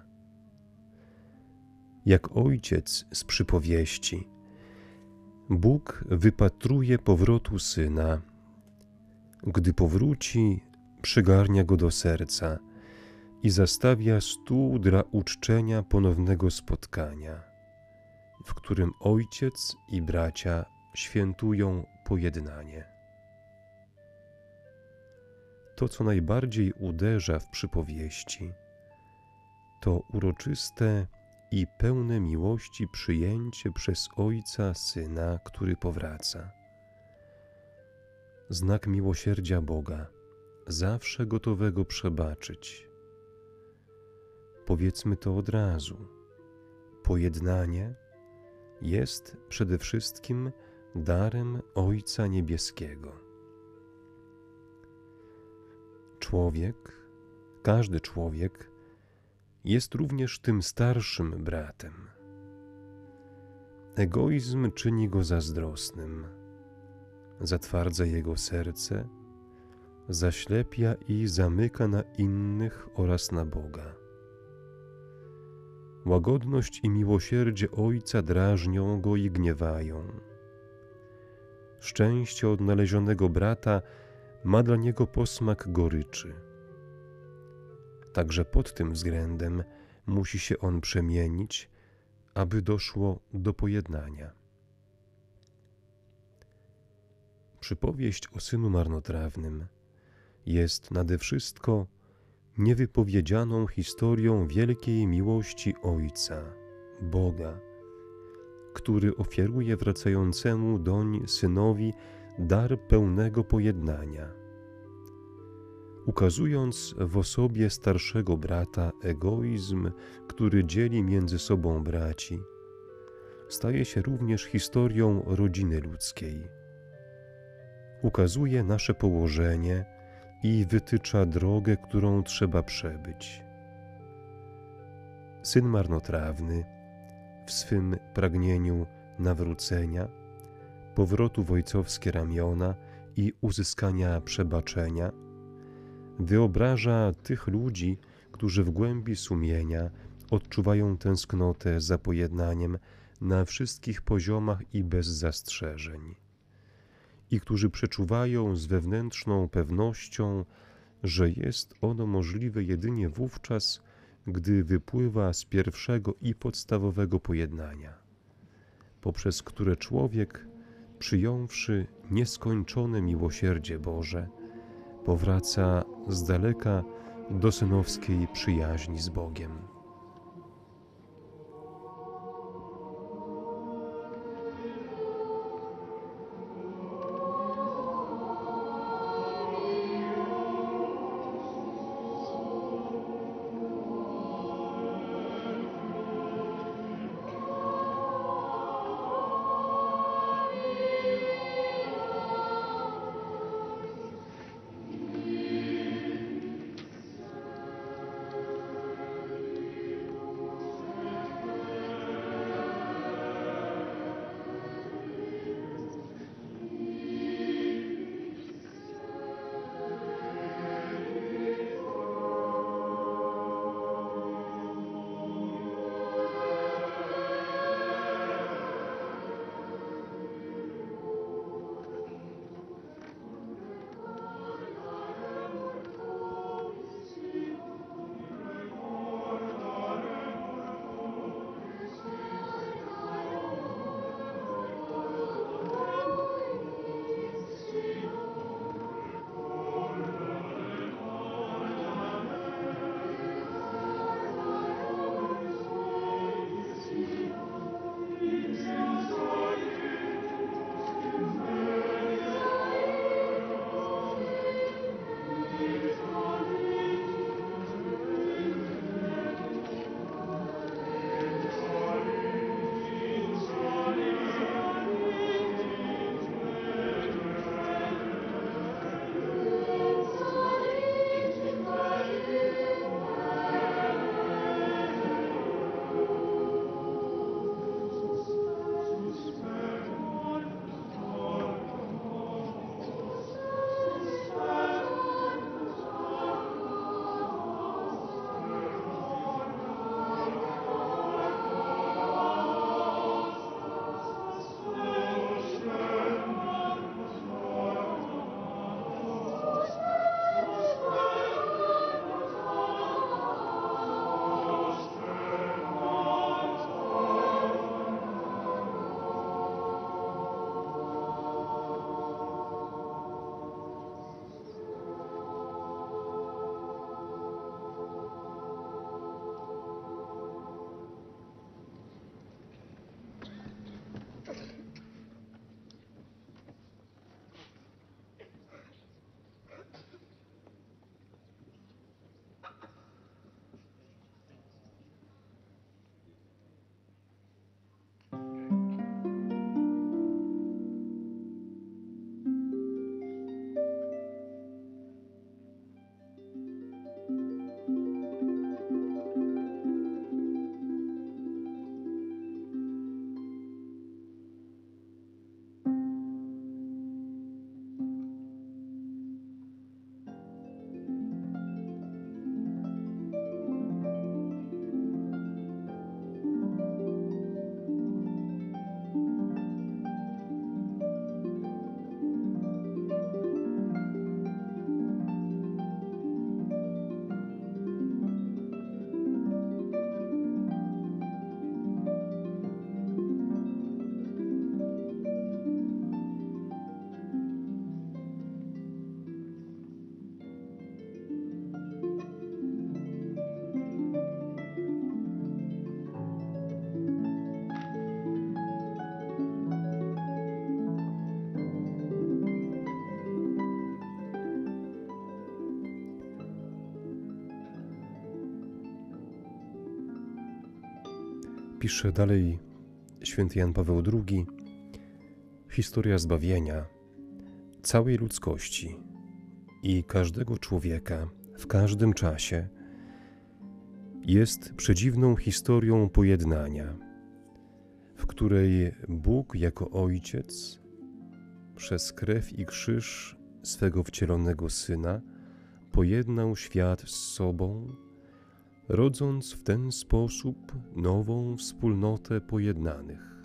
Jak ojciec z przypowieści, Bóg wypatruje powrotu Syna. Gdy powróci, przygarnia go do serca i zastawia stół dla uczczenia ponownego spotkania, w którym Ojciec i bracia świętują pojednanie. To, co najbardziej uderza w przypowieści, to uroczyste i pełne miłości przyjęcie przez Ojca Syna, który powraca. Znak miłosierdzia Boga, zawsze gotowego przebaczyć. Powiedzmy to od razu. Pojednanie jest przede wszystkim darem Ojca Niebieskiego. Człowiek, każdy człowiek jest również tym starszym bratem. Egoizm czyni go zazdrosnym, zatwardza jego serce, zaślepia i zamyka na innych oraz na Boga. Łagodność i miłosierdzie Ojca drażnią go i gniewają. Szczęście odnalezionego brata ma dla niego posmak goryczy. Także pod tym względem musi się on przemienić, aby doszło do pojednania. Przypowieść o synu marnotrawnym jest nade wszystko niewypowiedzianą historią wielkiej miłości Ojca, Boga, który ofiaruje wracającemu doń synowi dar pełnego pojednania. Ukazując w osobie starszego brata egoizm, który dzieli między sobą braci, staje się również historią rodziny ludzkiej. Ukazuje nasze położenie i wytycza drogę, którą trzeba przebyć. Syn marnotrawny w swym pragnieniu nawrócenia, powrotu w ojcowskie ramiona i uzyskania przebaczenia wyobraża tych ludzi, którzy w głębi sumienia odczuwają tęsknotę za pojednaniem na wszystkich poziomach i bez zastrzeżeń, i którzy przeczuwają z wewnętrzną pewnością, że jest ono możliwe jedynie wówczas, gdy wypływa z pierwszego i podstawowego pojednania, poprzez które człowiek, przyjąwszy nieskończone miłosierdzie Boże, powraca z daleka do synowskiej przyjaźni z Bogiem. Pisze dalej święty Jan Paweł II, historia zbawienia całej ludzkości i każdego człowieka w każdym czasie jest przedziwną historią pojednania, w której Bóg jako Ojciec przez krew i krzyż swego wcielonego Syna pojednał świat z sobą, rodząc w ten sposób nową wspólnotę pojednanych.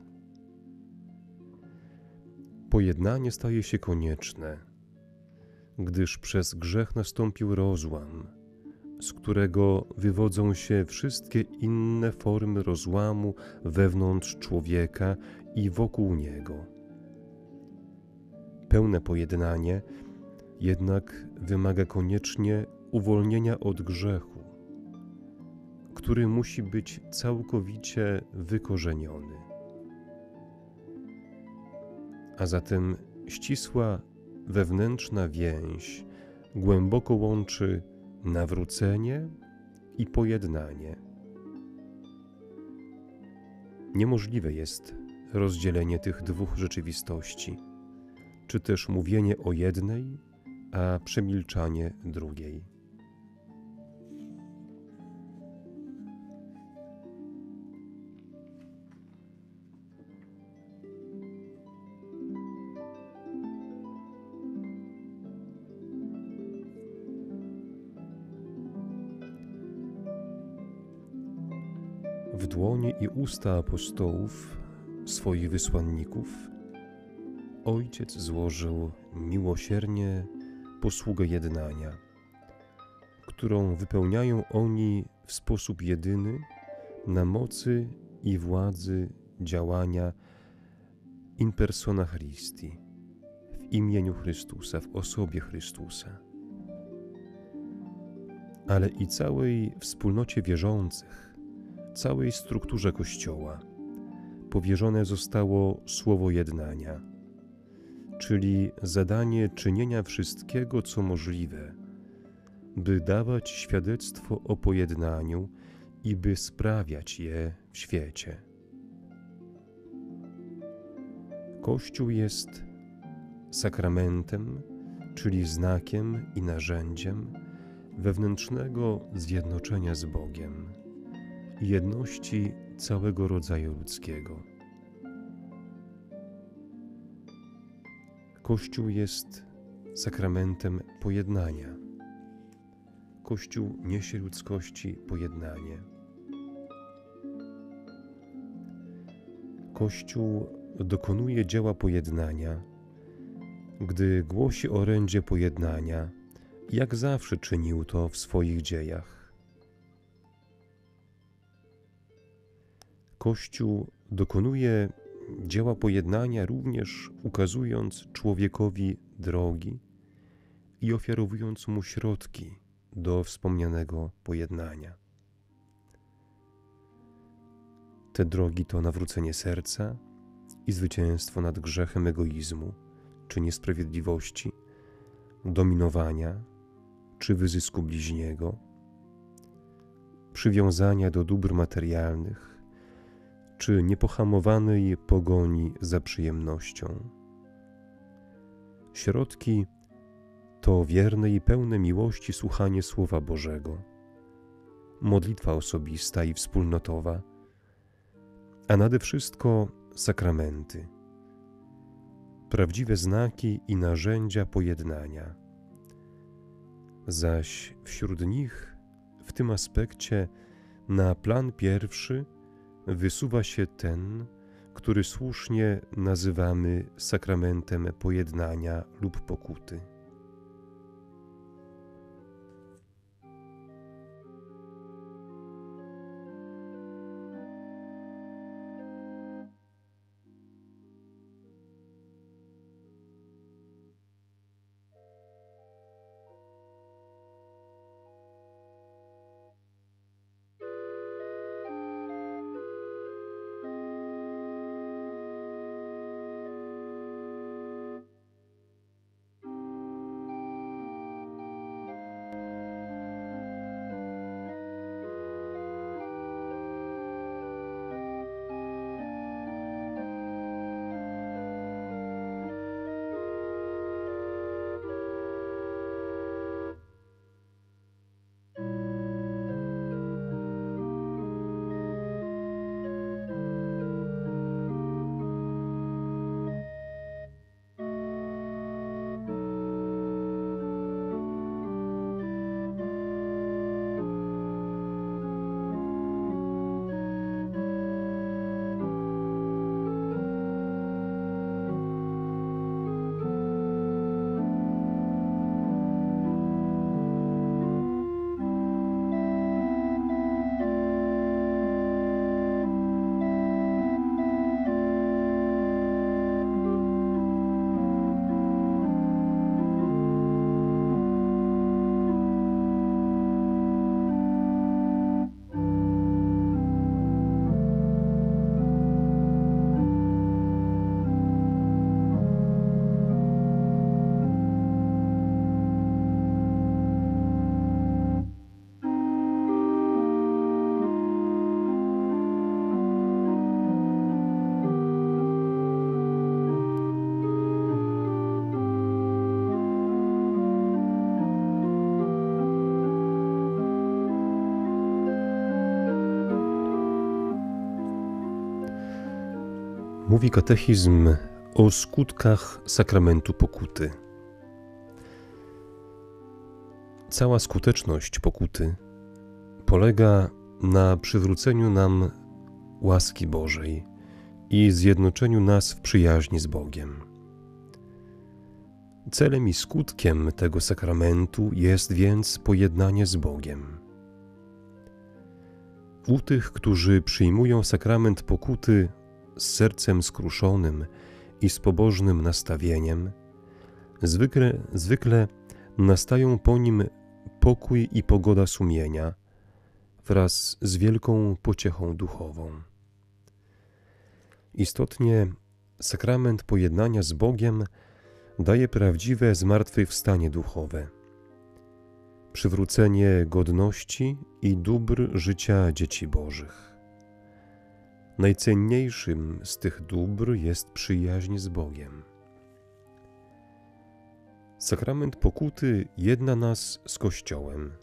Pojednanie staje się konieczne, gdyż przez grzech nastąpił rozłam, z którego wywodzą się wszystkie inne formy rozłamu wewnątrz człowieka i wokół niego. Pełne pojednanie jednak wymaga koniecznie uwolnienia od grzechu, który musi być całkowicie wykorzeniony. A zatem ścisła wewnętrzna więź głęboko łączy nawrócenie i pojednanie. Niemożliwe jest rozdzielenie tych dwóch rzeczywistości, czy też mówienie o jednej, a przemilczanie drugiej. W dłonie i usta apostołów, swoich wysłanników, Ojciec złożył miłosiernie posługę jednania, którą wypełniają oni w sposób jedyny na mocy i władzy działania in persona Christi, w imieniu Chrystusa, w osobie Chrystusa. Ale i całej wspólnocie wierzących, całej strukturze Kościoła powierzone zostało słowo jednania, czyli zadanie czynienia wszystkiego, co możliwe, by dawać świadectwo o pojednaniu i by sprawiać je w świecie. Kościół jest sakramentem, czyli znakiem i narzędziem wewnętrznego zjednoczenia z Bogiem, jedności całego rodzaju ludzkiego. Kościół jest sakramentem pojednania. Kościół niesie ludzkości pojednanie. Kościół dokonuje dzieła pojednania, gdy głosi orędzie pojednania, jak zawsze czynił to w swoich dziejach. Kościół dokonuje dzieła pojednania również ukazując człowiekowi drogi i ofiarowując mu środki do wspomnianego pojednania. Te drogi to nawrócenie serca i zwycięstwo nad grzechem egoizmu czy niesprawiedliwości, dominowania czy wyzysku bliźniego, przywiązania do dóbr materialnych czy niepohamowanej pogoni za przyjemnością. Środki to wierne i pełne miłości słuchanie Słowa Bożego, modlitwa osobista i wspólnotowa, a nade wszystko sakramenty, prawdziwe znaki i narzędzia pojednania. Zaś wśród nich, w tym aspekcie, na plan pierwszy wysuwa się ten, który słusznie nazywamy sakramentem pojednania lub pokuty. Mówi katechizm o skutkach sakramentu pokuty. Cała skuteczność pokuty polega na przywróceniu nam łaski Bożej i zjednoczeniu nas w przyjaźni z Bogiem. Celem i skutkiem tego sakramentu jest więc pojednanie z Bogiem. U tych, którzy przyjmują sakrament pokuty z sercem skruszonym i z pobożnym nastawieniem, zwykle nastają po nim pokój i pogoda sumienia wraz z wielką pociechą duchową. Istotnie sakrament pojednania z Bogiem daje prawdziwe zmartwychwstanie duchowe, przywrócenie godności i dóbr życia dzieci Bożych. Najcenniejszym z tych dóbr jest przyjaźń z Bogiem. Sakrament pokuty jedna nas z Kościołem.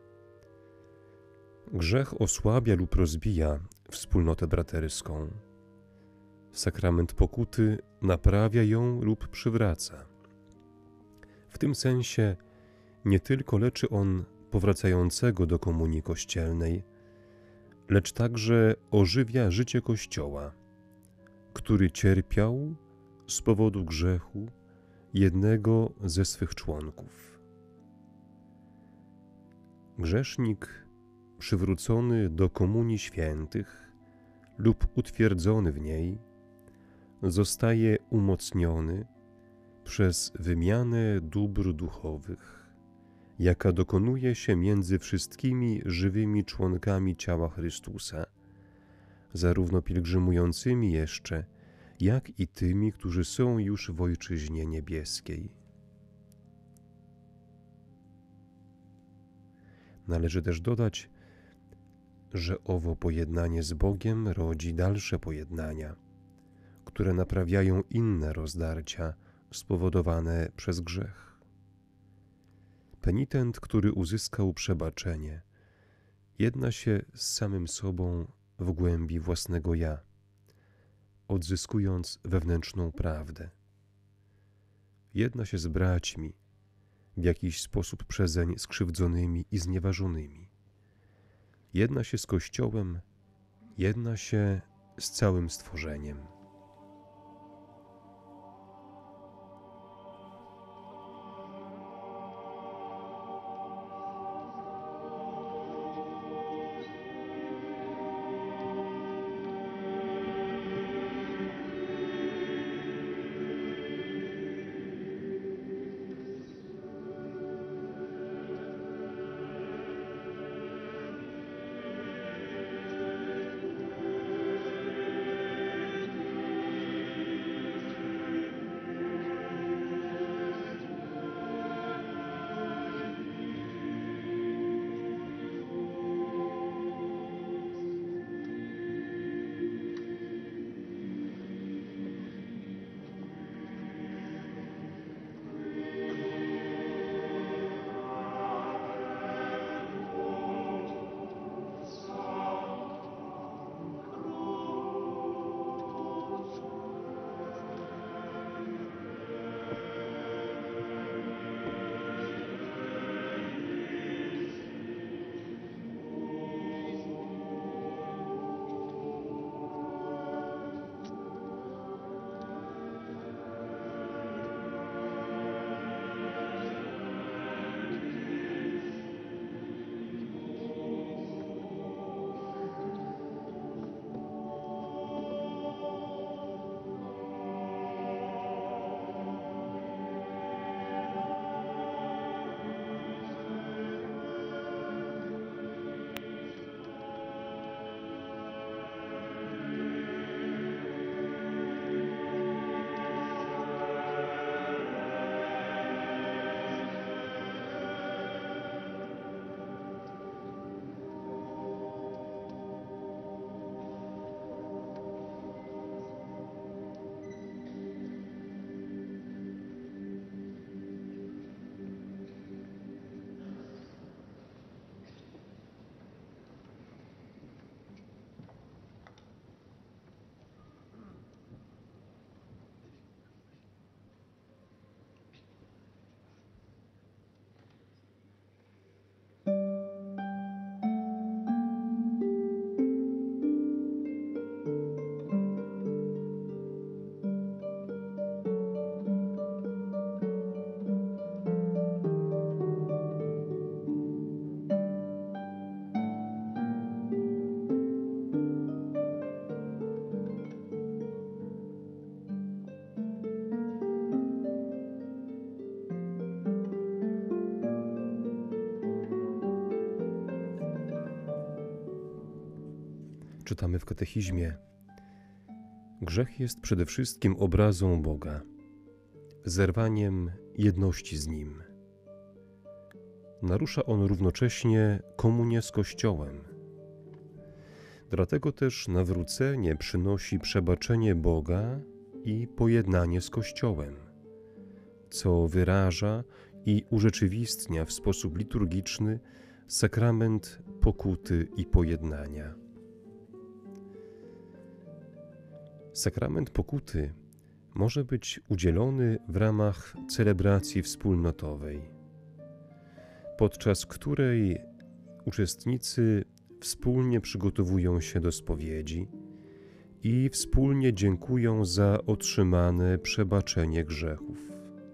Grzech osłabia lub rozbija wspólnotę braterską. Sakrament pokuty naprawia ją lub przywraca. W tym sensie nie tylko leczy on powracającego do komunii kościelnej, lecz także ożywia życie Kościoła, który cierpiał z powodu grzechu jednego ze swych członków. Grzesznik przywrócony do komunii świętych lub utwierdzony w niej zostaje umocniony przez wymianę dóbr duchowych, jaka dokonuje się między wszystkimi żywymi członkami ciała Chrystusa, zarówno pielgrzymującymi jeszcze, jak i tymi, którzy są już w Ojczyźnie Niebieskiej. Należy też dodać, że owo pojednanie z Bogiem rodzi dalsze pojednania, które naprawiają inne rozdarcia spowodowane przez grzech. Penitent, który uzyskał przebaczenie, jedna się z samym sobą w głębi własnego ja, odzyskując wewnętrzną prawdę. Jedna się z braćmi, w jakiś sposób przezeń skrzywdzonymi i znieważonymi. Jedna się z Kościołem, jedna się z całym stworzeniem. Czytamy w katechizmie: grzech jest przede wszystkim obrazą Boga, zerwaniem jedności z Nim. Narusza on równocześnie komunię z Kościołem. Dlatego też nawrócenie przynosi przebaczenie Boga i pojednanie z Kościołem, co wyraża i urzeczywistnia w sposób liturgiczny sakrament pokuty i pojednania. Sakrament pokuty może być udzielony w ramach celebracji wspólnotowej, podczas której uczestnicy wspólnie przygotowują się do spowiedzi i wspólnie dziękują za otrzymane przebaczenie grzechów.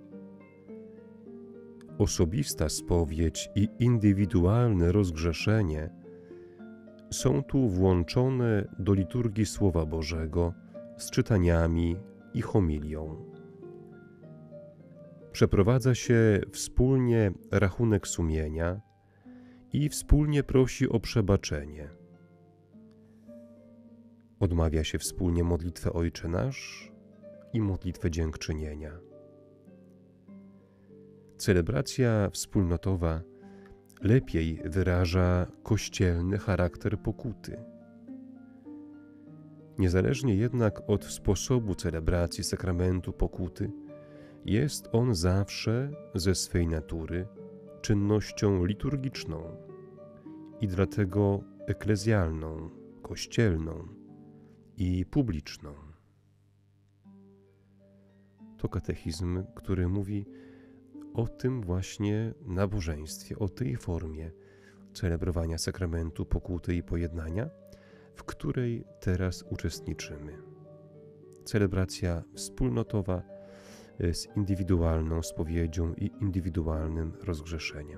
Osobista spowiedź i indywidualne rozgrzeszenie są tu włączone do liturgii Słowa Bożego z czytaniami i homilią. Przeprowadza się wspólnie rachunek sumienia i wspólnie prosi o przebaczenie. Odmawia się wspólnie modlitwę Ojcze Nasz i modlitwę dziękczynienia. Celebracja wspólnotowa lepiej wyraża kościelny charakter pokuty. Niezależnie jednak od sposobu celebracji sakramentu pokuty, jest on zawsze ze swej natury czynnością liturgiczną i dlatego eklezjalną, kościelną i publiczną. To katechizm, który mówi o tym właśnie nabożeństwie, o tej formie celebrowania sakramentu pokuty i pojednania, w której teraz uczestniczymy. Celebracja wspólnotowa z indywidualną spowiedzią i indywidualnym rozgrzeszeniem.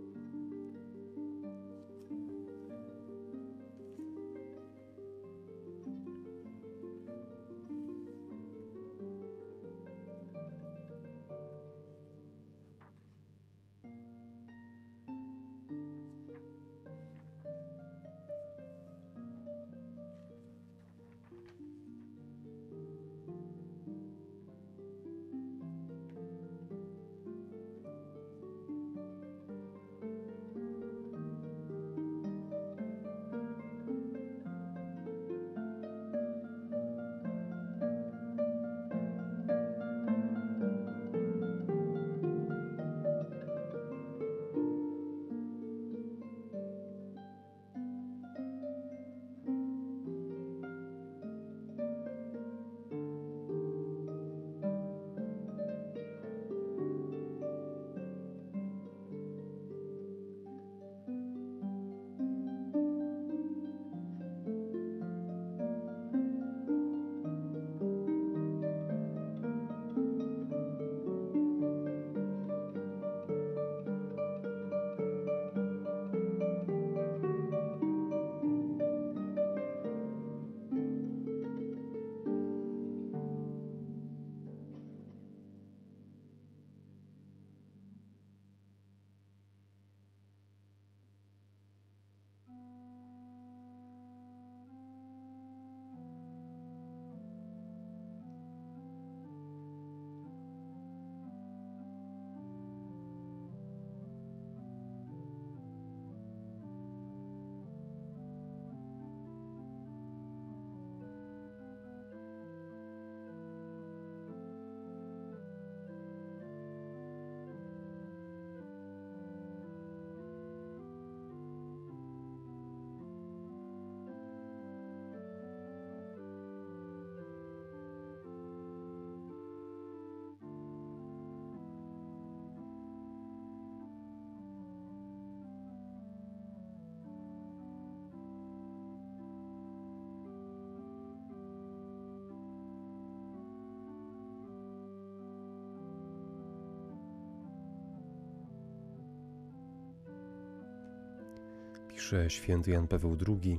Pisze święty Jan Paweł II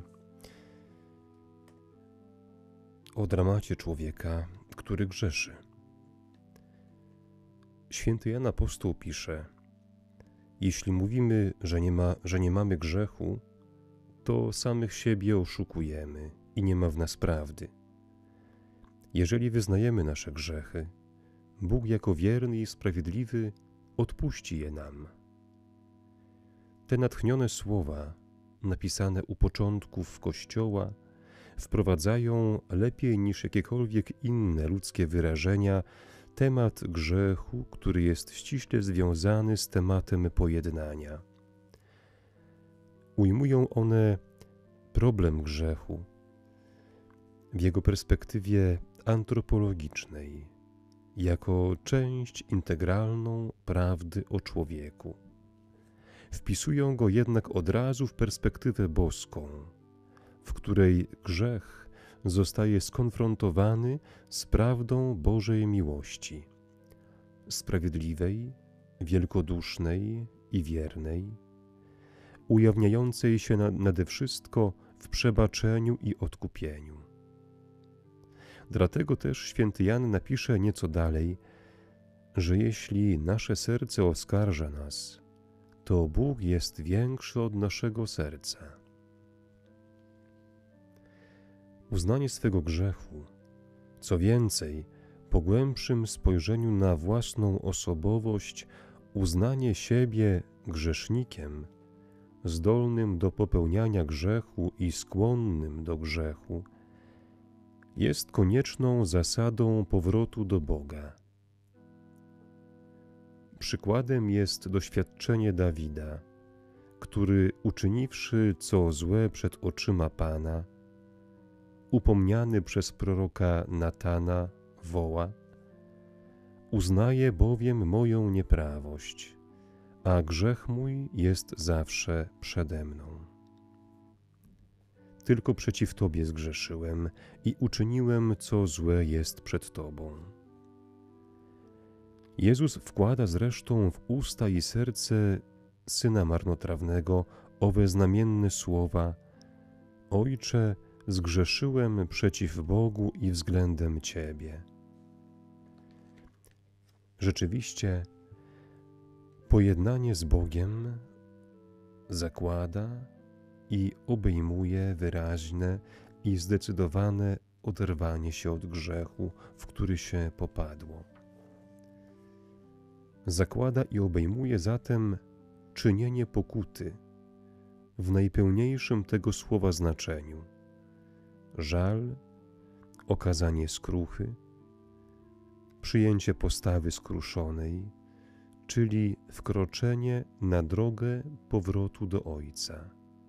o dramacie człowieka, który grzeszy. Święty Jan Apostoł pisze: jeśli mówimy, że nie mamy grzechu, to samych siebie oszukujemy i nie ma w nas prawdy. Jeżeli wyznajemy nasze grzechy, Bóg jako wierny i sprawiedliwy odpuści je nam. Te natchnione słowa, napisane u początków Kościoła, wprowadzają lepiej niż jakiekolwiek inne ludzkie wyrażenia temat grzechu, który jest ściśle związany z tematem pojednania. Ujmują one problem grzechu w jego perspektywie antropologicznej, jako część integralną prawdy o człowieku. Wpisują go jednak od razu w perspektywę boską, w której grzech zostaje skonfrontowany z prawdą Bożej miłości, sprawiedliwej, wielkodusznej i wiernej, ujawniającej się nade wszystko w przebaczeniu i odkupieniu. Dlatego też święty Jan napisze nieco dalej, że jeśli nasze serce oskarża nas, to Bóg jest większy od naszego serca. Uznanie swego grzechu, co więcej, po głębszym spojrzeniu na własną osobowość, uznanie siebie grzesznikiem, zdolnym do popełniania grzechu i skłonnym do grzechu, jest konieczną zasadą powrotu do Boga. Przykładem jest doświadczenie Dawida, który uczyniwszy co złe przed oczyma Pana, upomniany przez proroka Natana, woła: uznaję bowiem moją nieprawość, a grzech mój jest zawsze przede mną. Tylko przeciw Tobie zgrzeszyłem i uczyniłem, co złe jest przed Tobą. Jezus wkłada zresztą w usta i serce Syna Marnotrawnego owe znamienne słowa: Ojcze, zgrzeszyłem przeciw Bogu i względem Ciebie. Rzeczywiście, pojednanie z Bogiem zakłada i obejmuje wyraźne i zdecydowane oderwanie się od grzechu, w który się popadło. Zakłada i obejmuje zatem czynienie pokuty w najpełniejszym tego słowa znaczeniu: żal, okazanie skruchy, przyjęcie postawy skruszonej, czyli wkroczenie na drogę powrotu do Ojca.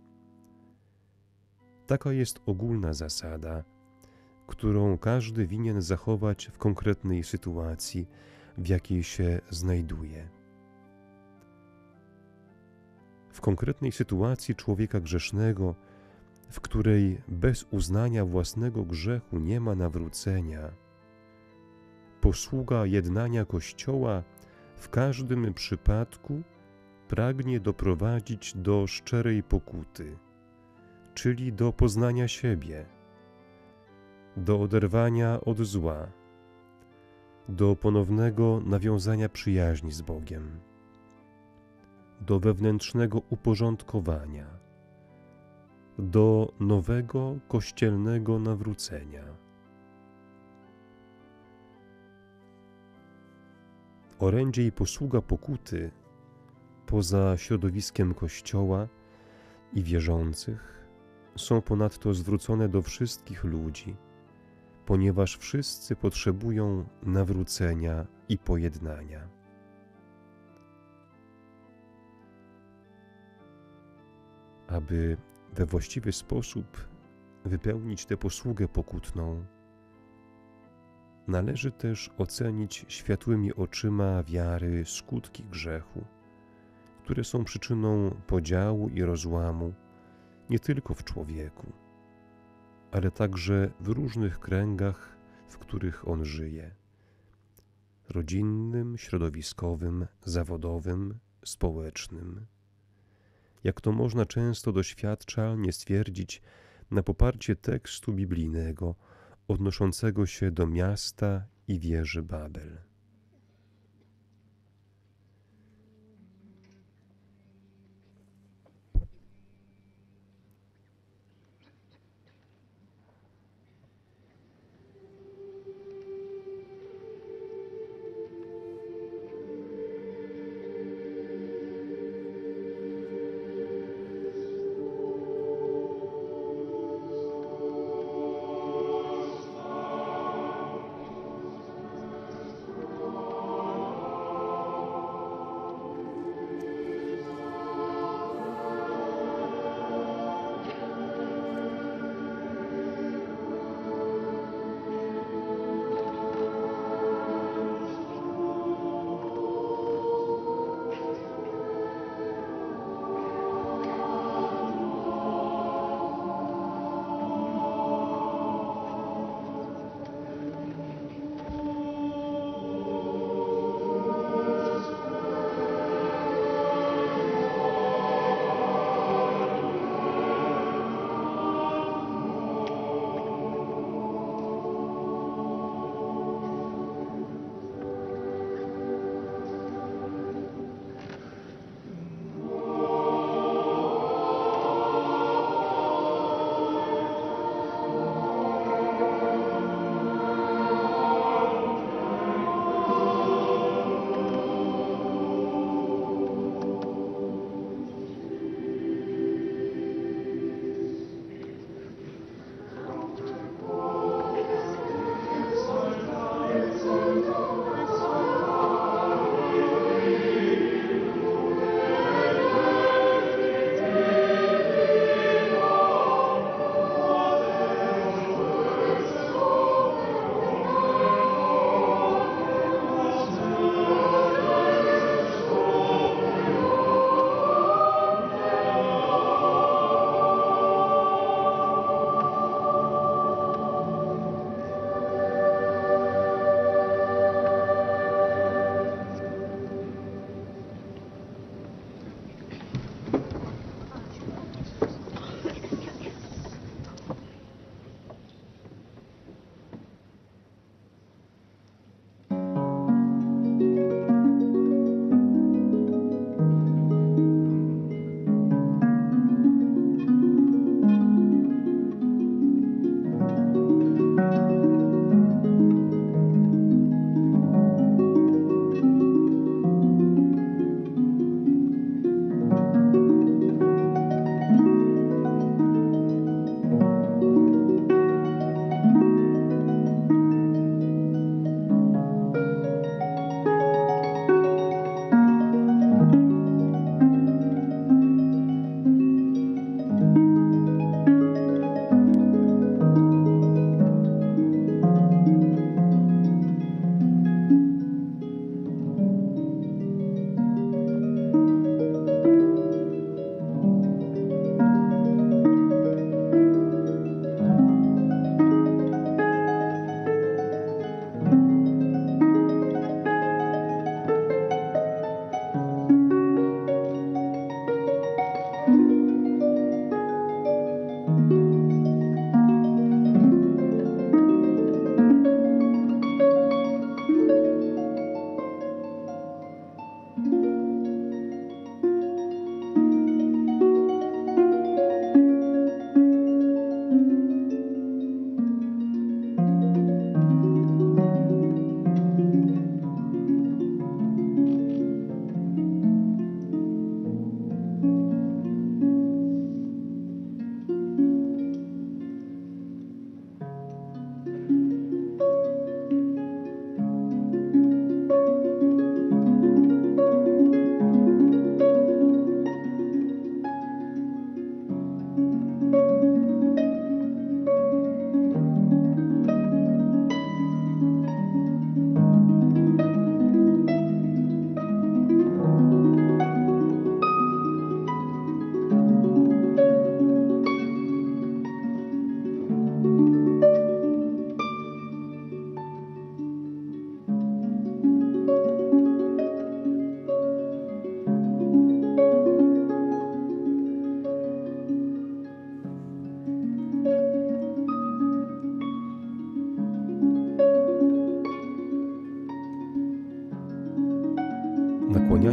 Taka jest ogólna zasada, którą każdy winien zachować w konkretnej sytuacji, w jakiej się znajduje. W konkretnej sytuacji człowieka grzesznego, w której bez uznania własnego grzechu nie ma nawrócenia, posługa jednania Kościoła w każdym przypadku pragnie doprowadzić do szczerej pokuty, czyli do poznania siebie, do oderwania od zła, do ponownego nawiązania przyjaźni z Bogiem, do wewnętrznego uporządkowania, do nowego kościelnego nawrócenia. Orędzie i posługa pokuty poza środowiskiem Kościoła i wierzących są ponadto zwrócone do wszystkich ludzi, ponieważ wszyscy potrzebują nawrócenia i pojednania. Aby we właściwy sposób wypełnić tę posługę pokutną, należy też ocenić światłymi oczyma wiary skutki grzechu, które są przyczyną podziału i rozłamu nie tylko w człowieku, ale także w różnych kręgach, w których on żyje: rodzinnym, środowiskowym, zawodowym, społecznym. Jak to można często doświadczalnie stwierdzić na poparcie tekstu biblijnego odnoszącego się do miasta i wieży Babel.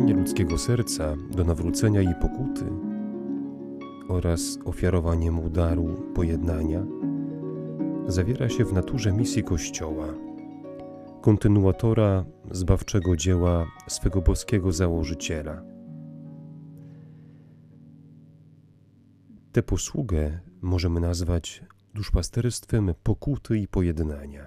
przekonanie ludzkiego serca do nawrócenia i pokuty oraz ofiarowanie mu daru pojednania zawiera się w naturze misji Kościoła, kontynuatora zbawczego dzieła swego boskiego założyciela. Tę posługę możemy nazwać duszpasterstwem pokuty i pojednania.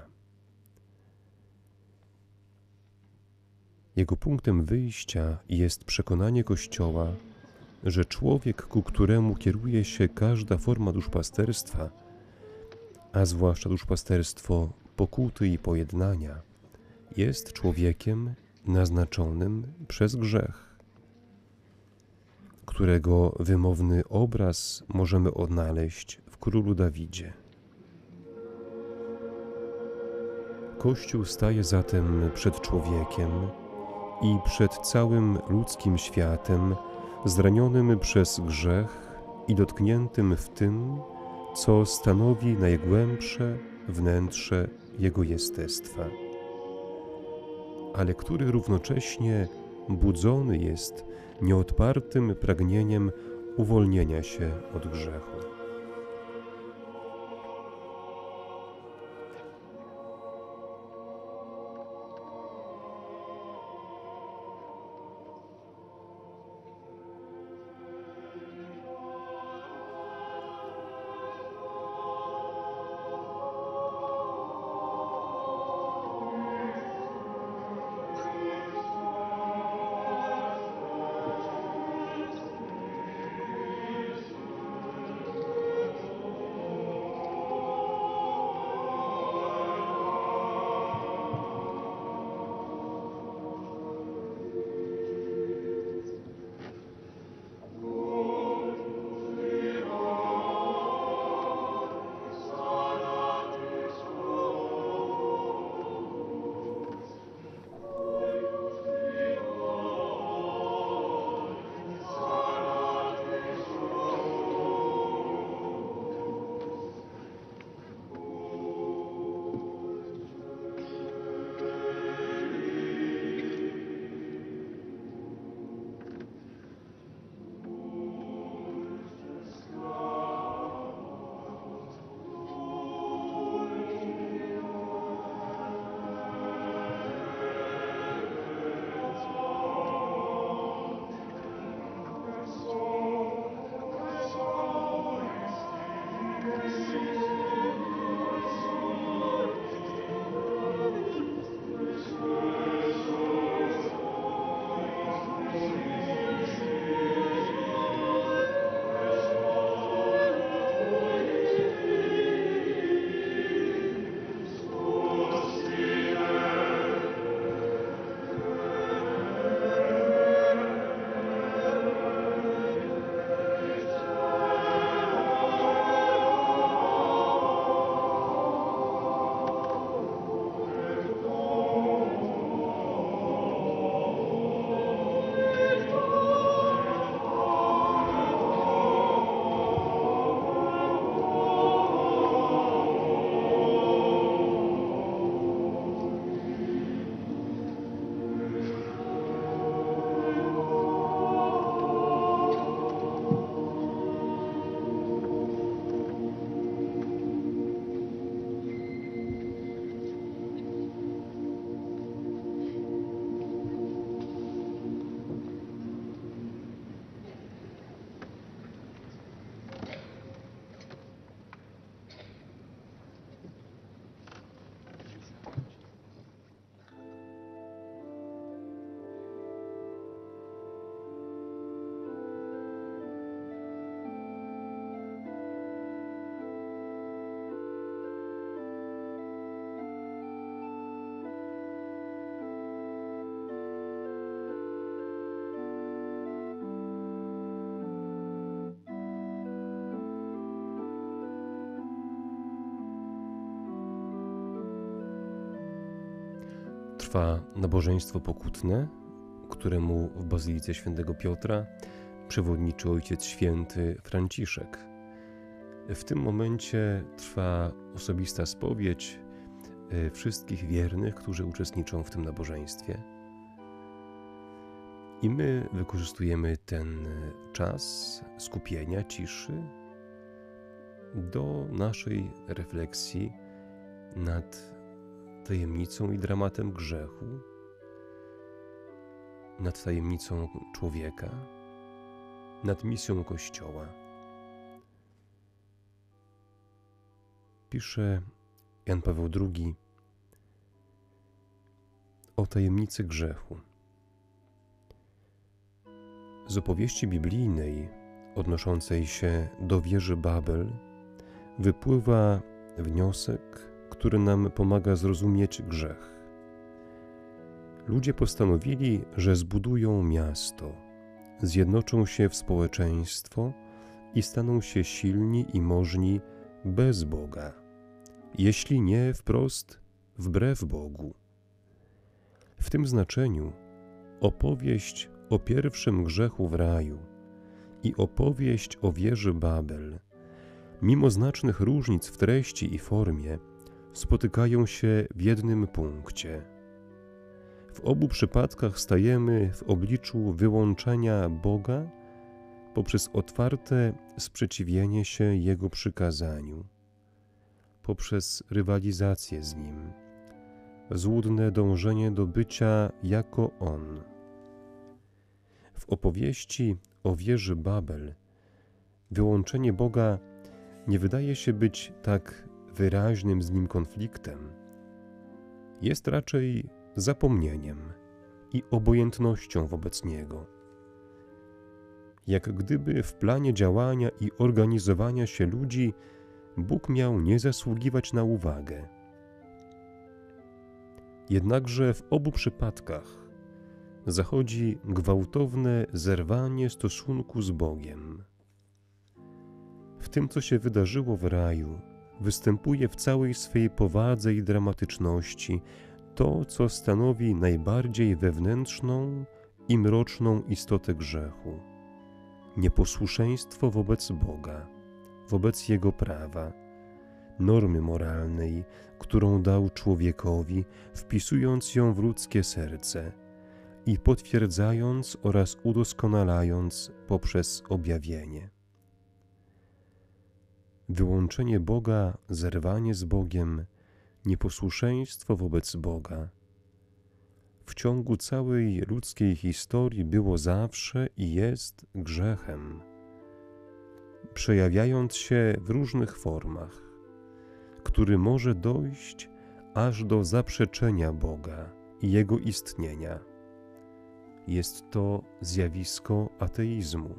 Jego punktem wyjścia jest przekonanie Kościoła, że człowiek, ku któremu kieruje się każda forma duszpasterstwa, a zwłaszcza duszpasterstwo pokuty i pojednania, jest człowiekiem naznaczonym przez grzech, którego wymowny obraz możemy odnaleźć w królu Dawidzie. Kościół staje zatem przed człowiekiem i przed całym ludzkim światem zranionym przez grzech i dotkniętym w tym, co stanowi najgłębsze wnętrze jego jestestwa, ale który równocześnie budzony jest nieodpartym pragnieniem uwolnienia się od grzechu. Trwa nabożeństwo pokutne, któremu w Bazylice Świętego Piotra przewodniczy Ojciec Święty Franciszek. W tym momencie trwa osobista spowiedź wszystkich wiernych, którzy uczestniczą w tym nabożeństwie. I my wykorzystujemy ten czas skupienia, ciszy do naszej refleksji nad tajemnicą i dramatem grzechu, nad tajemnicą człowieka, nad misją Kościoła. Pisze Jan Paweł II o tajemnicy grzechu. Z opowieści biblijnej odnoszącej się do wieży Babel wypływa wniosek, który nam pomaga zrozumieć grzech. Ludzie postanowili, że zbudują miasto, zjednoczą się w społeczeństwo i staną się silni i możni bez Boga, jeśli nie wprost wbrew Bogu. W tym znaczeniu opowieść o pierwszym grzechu w raju i opowieść o wieży Babel, mimo znacznych różnic w treści i formie, spotykają się w jednym punkcie. W obu przypadkach stajemy w obliczu wyłączenia Boga poprzez otwarte sprzeciwienie się Jego przykazaniu, poprzez rywalizację z Nim, złudne dążenie do bycia jako On. W opowieści o wieży Babel wyłączenie Boga nie wydaje się być tak wyraźnym z Nim konfliktem. Jest raczej zapomnieniem i obojętnością wobec Niego. Jak gdyby w planie działania i organizowania się ludzi Bóg miał nie zasługiwać na uwagę. Jednakże w obu przypadkach zachodzi gwałtowne zerwanie stosunku z Bogiem. W tym, co się wydarzyło w raju, występuje w całej swej powadze i dramatyczności to, co stanowi najbardziej wewnętrzną i mroczną istotę grzechu. Nieposłuszeństwo wobec Boga, wobec Jego prawa, normy moralnej, którą dał człowiekowi, wpisując ją w ludzkie serce i potwierdzając oraz udoskonalając poprzez objawienie. Wyłączenie Boga, zerwanie z Bogiem, nieposłuszeństwo wobec Boga w ciągu całej ludzkiej historii było zawsze i jest grzechem, przejawiając się w różnych formach, który może dojść aż do zaprzeczenia Boga i Jego istnienia. Jest to zjawisko ateizmu.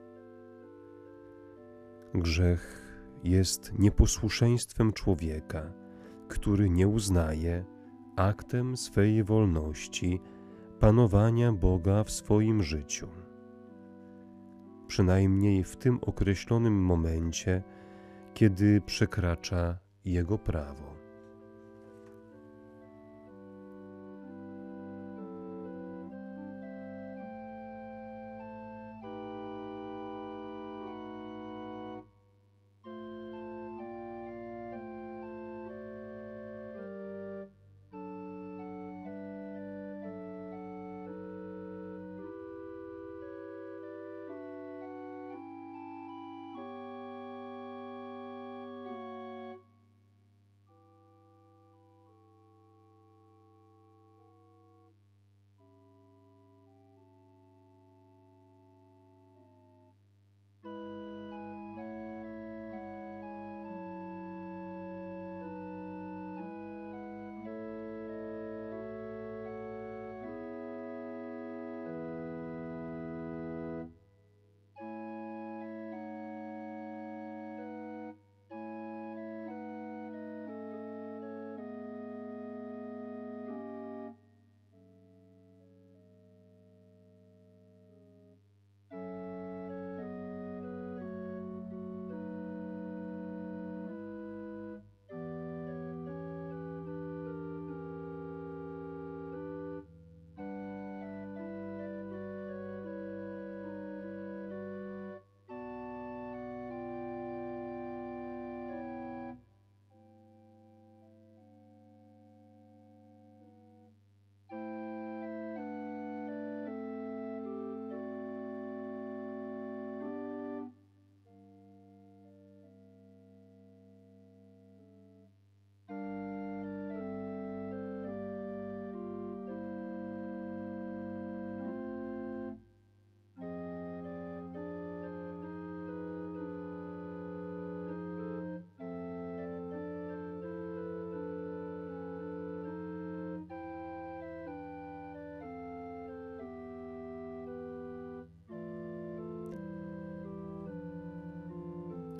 Grzech jest nieposłuszeństwem człowieka, który nie uznaje aktem swej wolności panowania Boga w swoim życiu. Przynajmniej w tym określonym momencie, kiedy przekracza Jego prawo.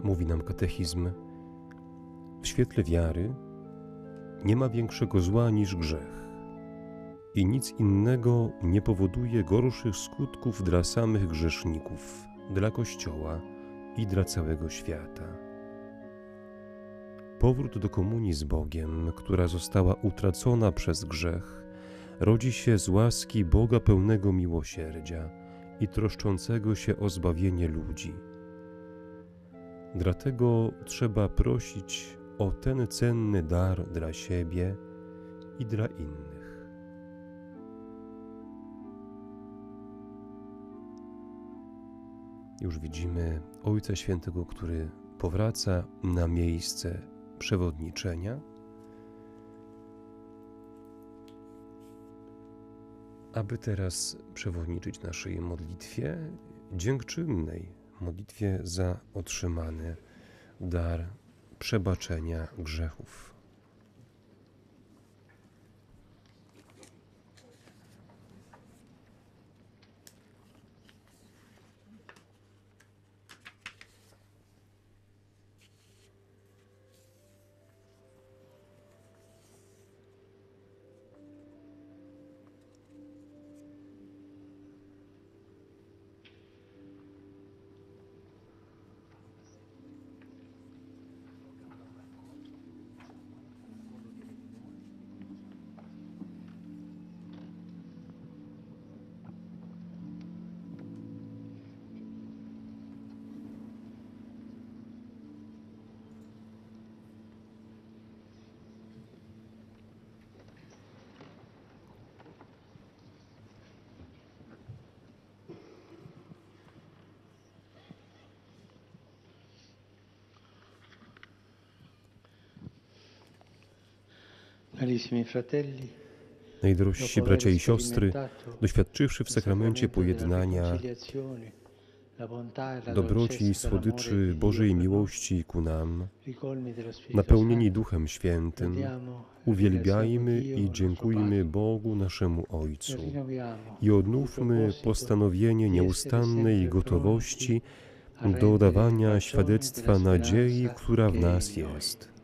mówi nam katechizm, w świetle wiary nie ma większego zła niż grzech i nic innego nie powoduje gorszych skutków dla samych grzeszników, dla Kościoła i dla całego świata. Powrót do komunii z Bogiem, która została utracona przez grzech, rodzi się z łaski Boga pełnego miłosierdzia i troszczącego się o zbawienie ludzi. Dlatego trzeba prosić o ten cenny dar dla siebie i dla innych. Już widzimy Ojca Świętego, który powraca na miejsce przewodniczenia, aby teraz przewodniczyć naszej modlitwie dziękczynnej, modlitwie za otrzymany dar przebaczenia grzechów. Carissimi fratelli, Najdrożsi bracia i siostry, doświadczywszy w sakramencie pojednania dobroci i słodyczy Bożej miłości ku nam, napełnieni Duchem Świętym, uwielbiajmy i dziękujmy Bogu naszemu Ojcu i odnówmy postanowienie nieustannej gotowości do dawania świadectwa nadziei, która w nas jest.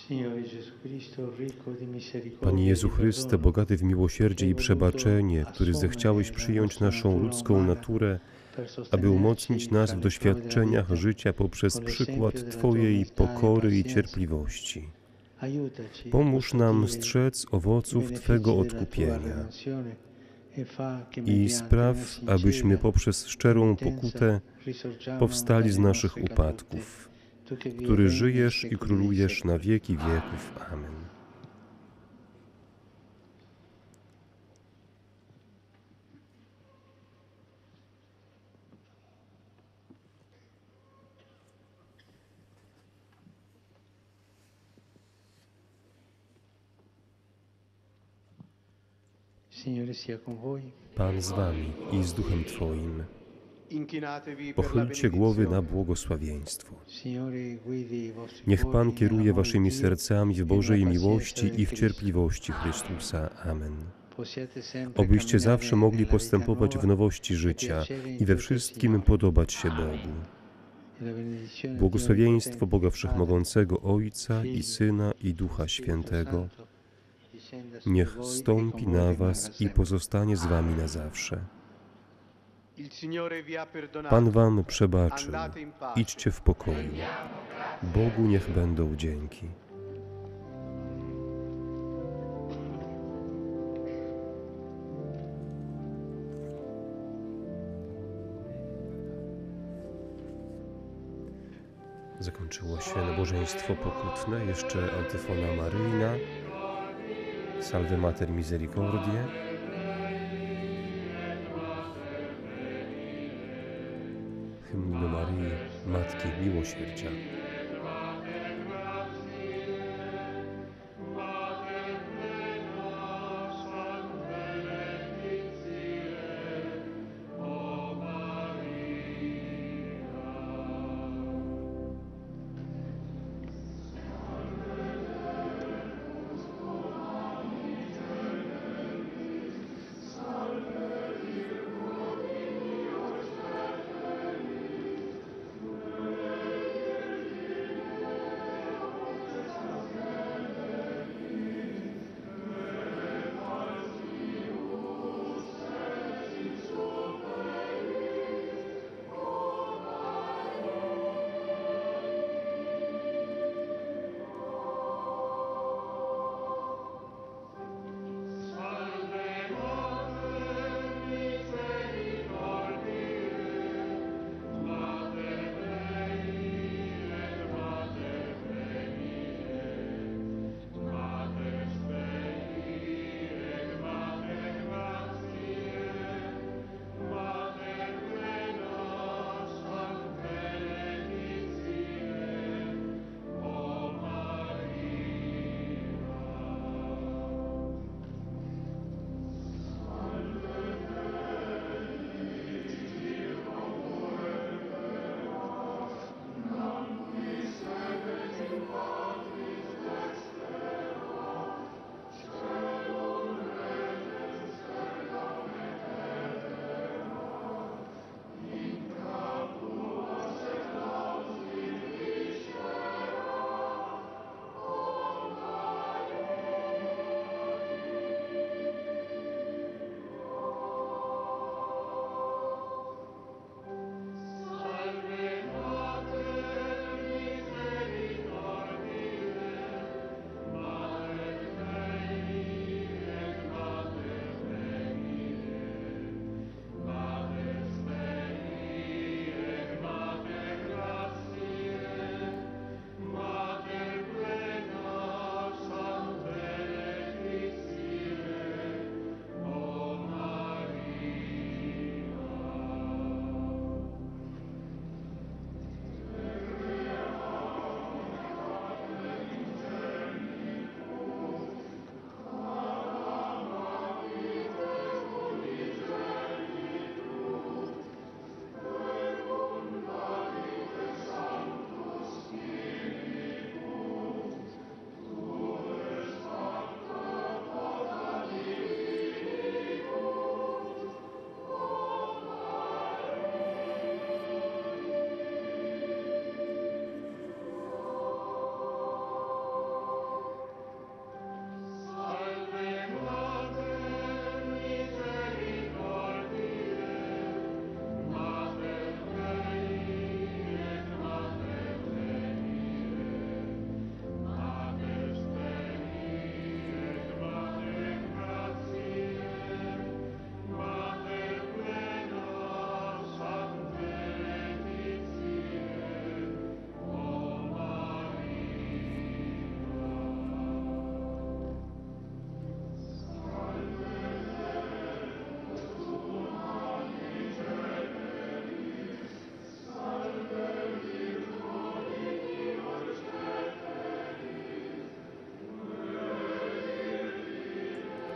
Signore Gesù Cristo, ricco di misericordia Panie e Jezu di Chryste, perdono, bogaty w miłosierdzie i przebaczenie, który zechciałeś przyjąć naszą ludzką naturę, aby umocnić nas w doświadczeniach życia poprzez przykład Twojej pokory i cierpliwości. Pomóż nam strzec owoców Twego odkupienia i spraw, abyśmy poprzez szczerą pokutę powstali z naszych upadków, który żyjesz i królujesz na wieki wieków. Amen. Signore sia con voi. Pan z Wami i z Duchem Twoim. Inchinatevi per la Pochylcie głowy na benedizione. błogosławieństwo. Signore guidi i vostri Niech Pan cuori kieruje nell'amore waszymi di Dio sercami w e Bożej nella miłości pazienza i del w Cristo. cierpliwości Chrystusa. Amen. Possiate sempre Obyście camminare zawsze mogli nella vita postępować nuova w nowości e życia piacere in i we tutto il wszystkim Signore. podobać się Bogu. E la benedizione di Dio Błogosławieństwo Onnipotente, Boga Padre, Wszechmogącego Ojca i Figlio Syna i e Ducha Spirito Świętego, Santo, discenda su niech voi e stąpi con voi na rimanga was i sempre. pozostanie z wami na zawsze. Il Signore vi ha perdonato. Pan wam przebaczył. Andate in pace. Idźcie w pokoju. Bogu niech będą dzięki. Zakończyło się nabożeństwo pokutne, jeszcze antyfona maryjna, Salve Mater Misericordiae. Hymn do Maryi, Matki Miłosierdzia.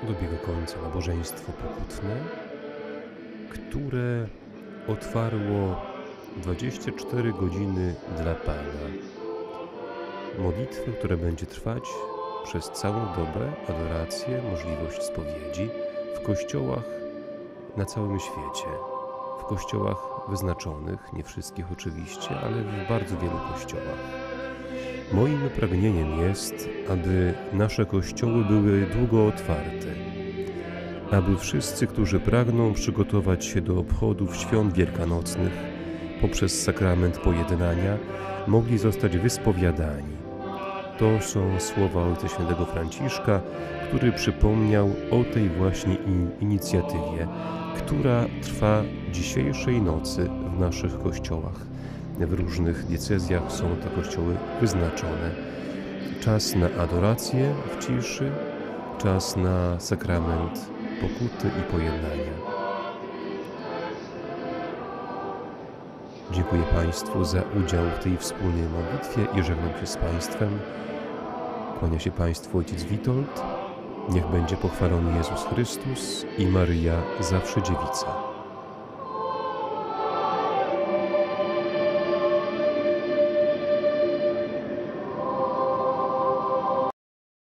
dobiega końca nabożeństwo pokutne, które otwarło 24 godziny dla Pana. Modlitwę, która będzie trwać przez całą dobę, adorację, możliwość spowiedzi w kościołach na całym świecie. W kościołach wyznaczonych, nie wszystkich oczywiście, ale w bardzo wielu kościołach. Moim pragnieniem jest, aby nasze kościoły były długo otwarte, aby wszyscy, którzy pragną przygotować się do obchodów świąt wielkanocnych poprzez sakrament pojednania, mogli zostać wyspowiadani. To są słowa Ojca Świętego Franciszka, który przypomniał o tej właśnie inicjatywie, która trwa dzisiejszej nocy w naszych kościołach. W różnych diecezjach są to kościoły wyznaczone. Czas na adorację w ciszy, czas na sakrament pokuty i pojednania. Dziękuję Państwu za udział w tej wspólnej modlitwie i żegnam się z Państwem. Kłania się Państwu ojciec Witold. Niech będzie pochwalony Jezus Chrystus i Maryja zawsze dziewica.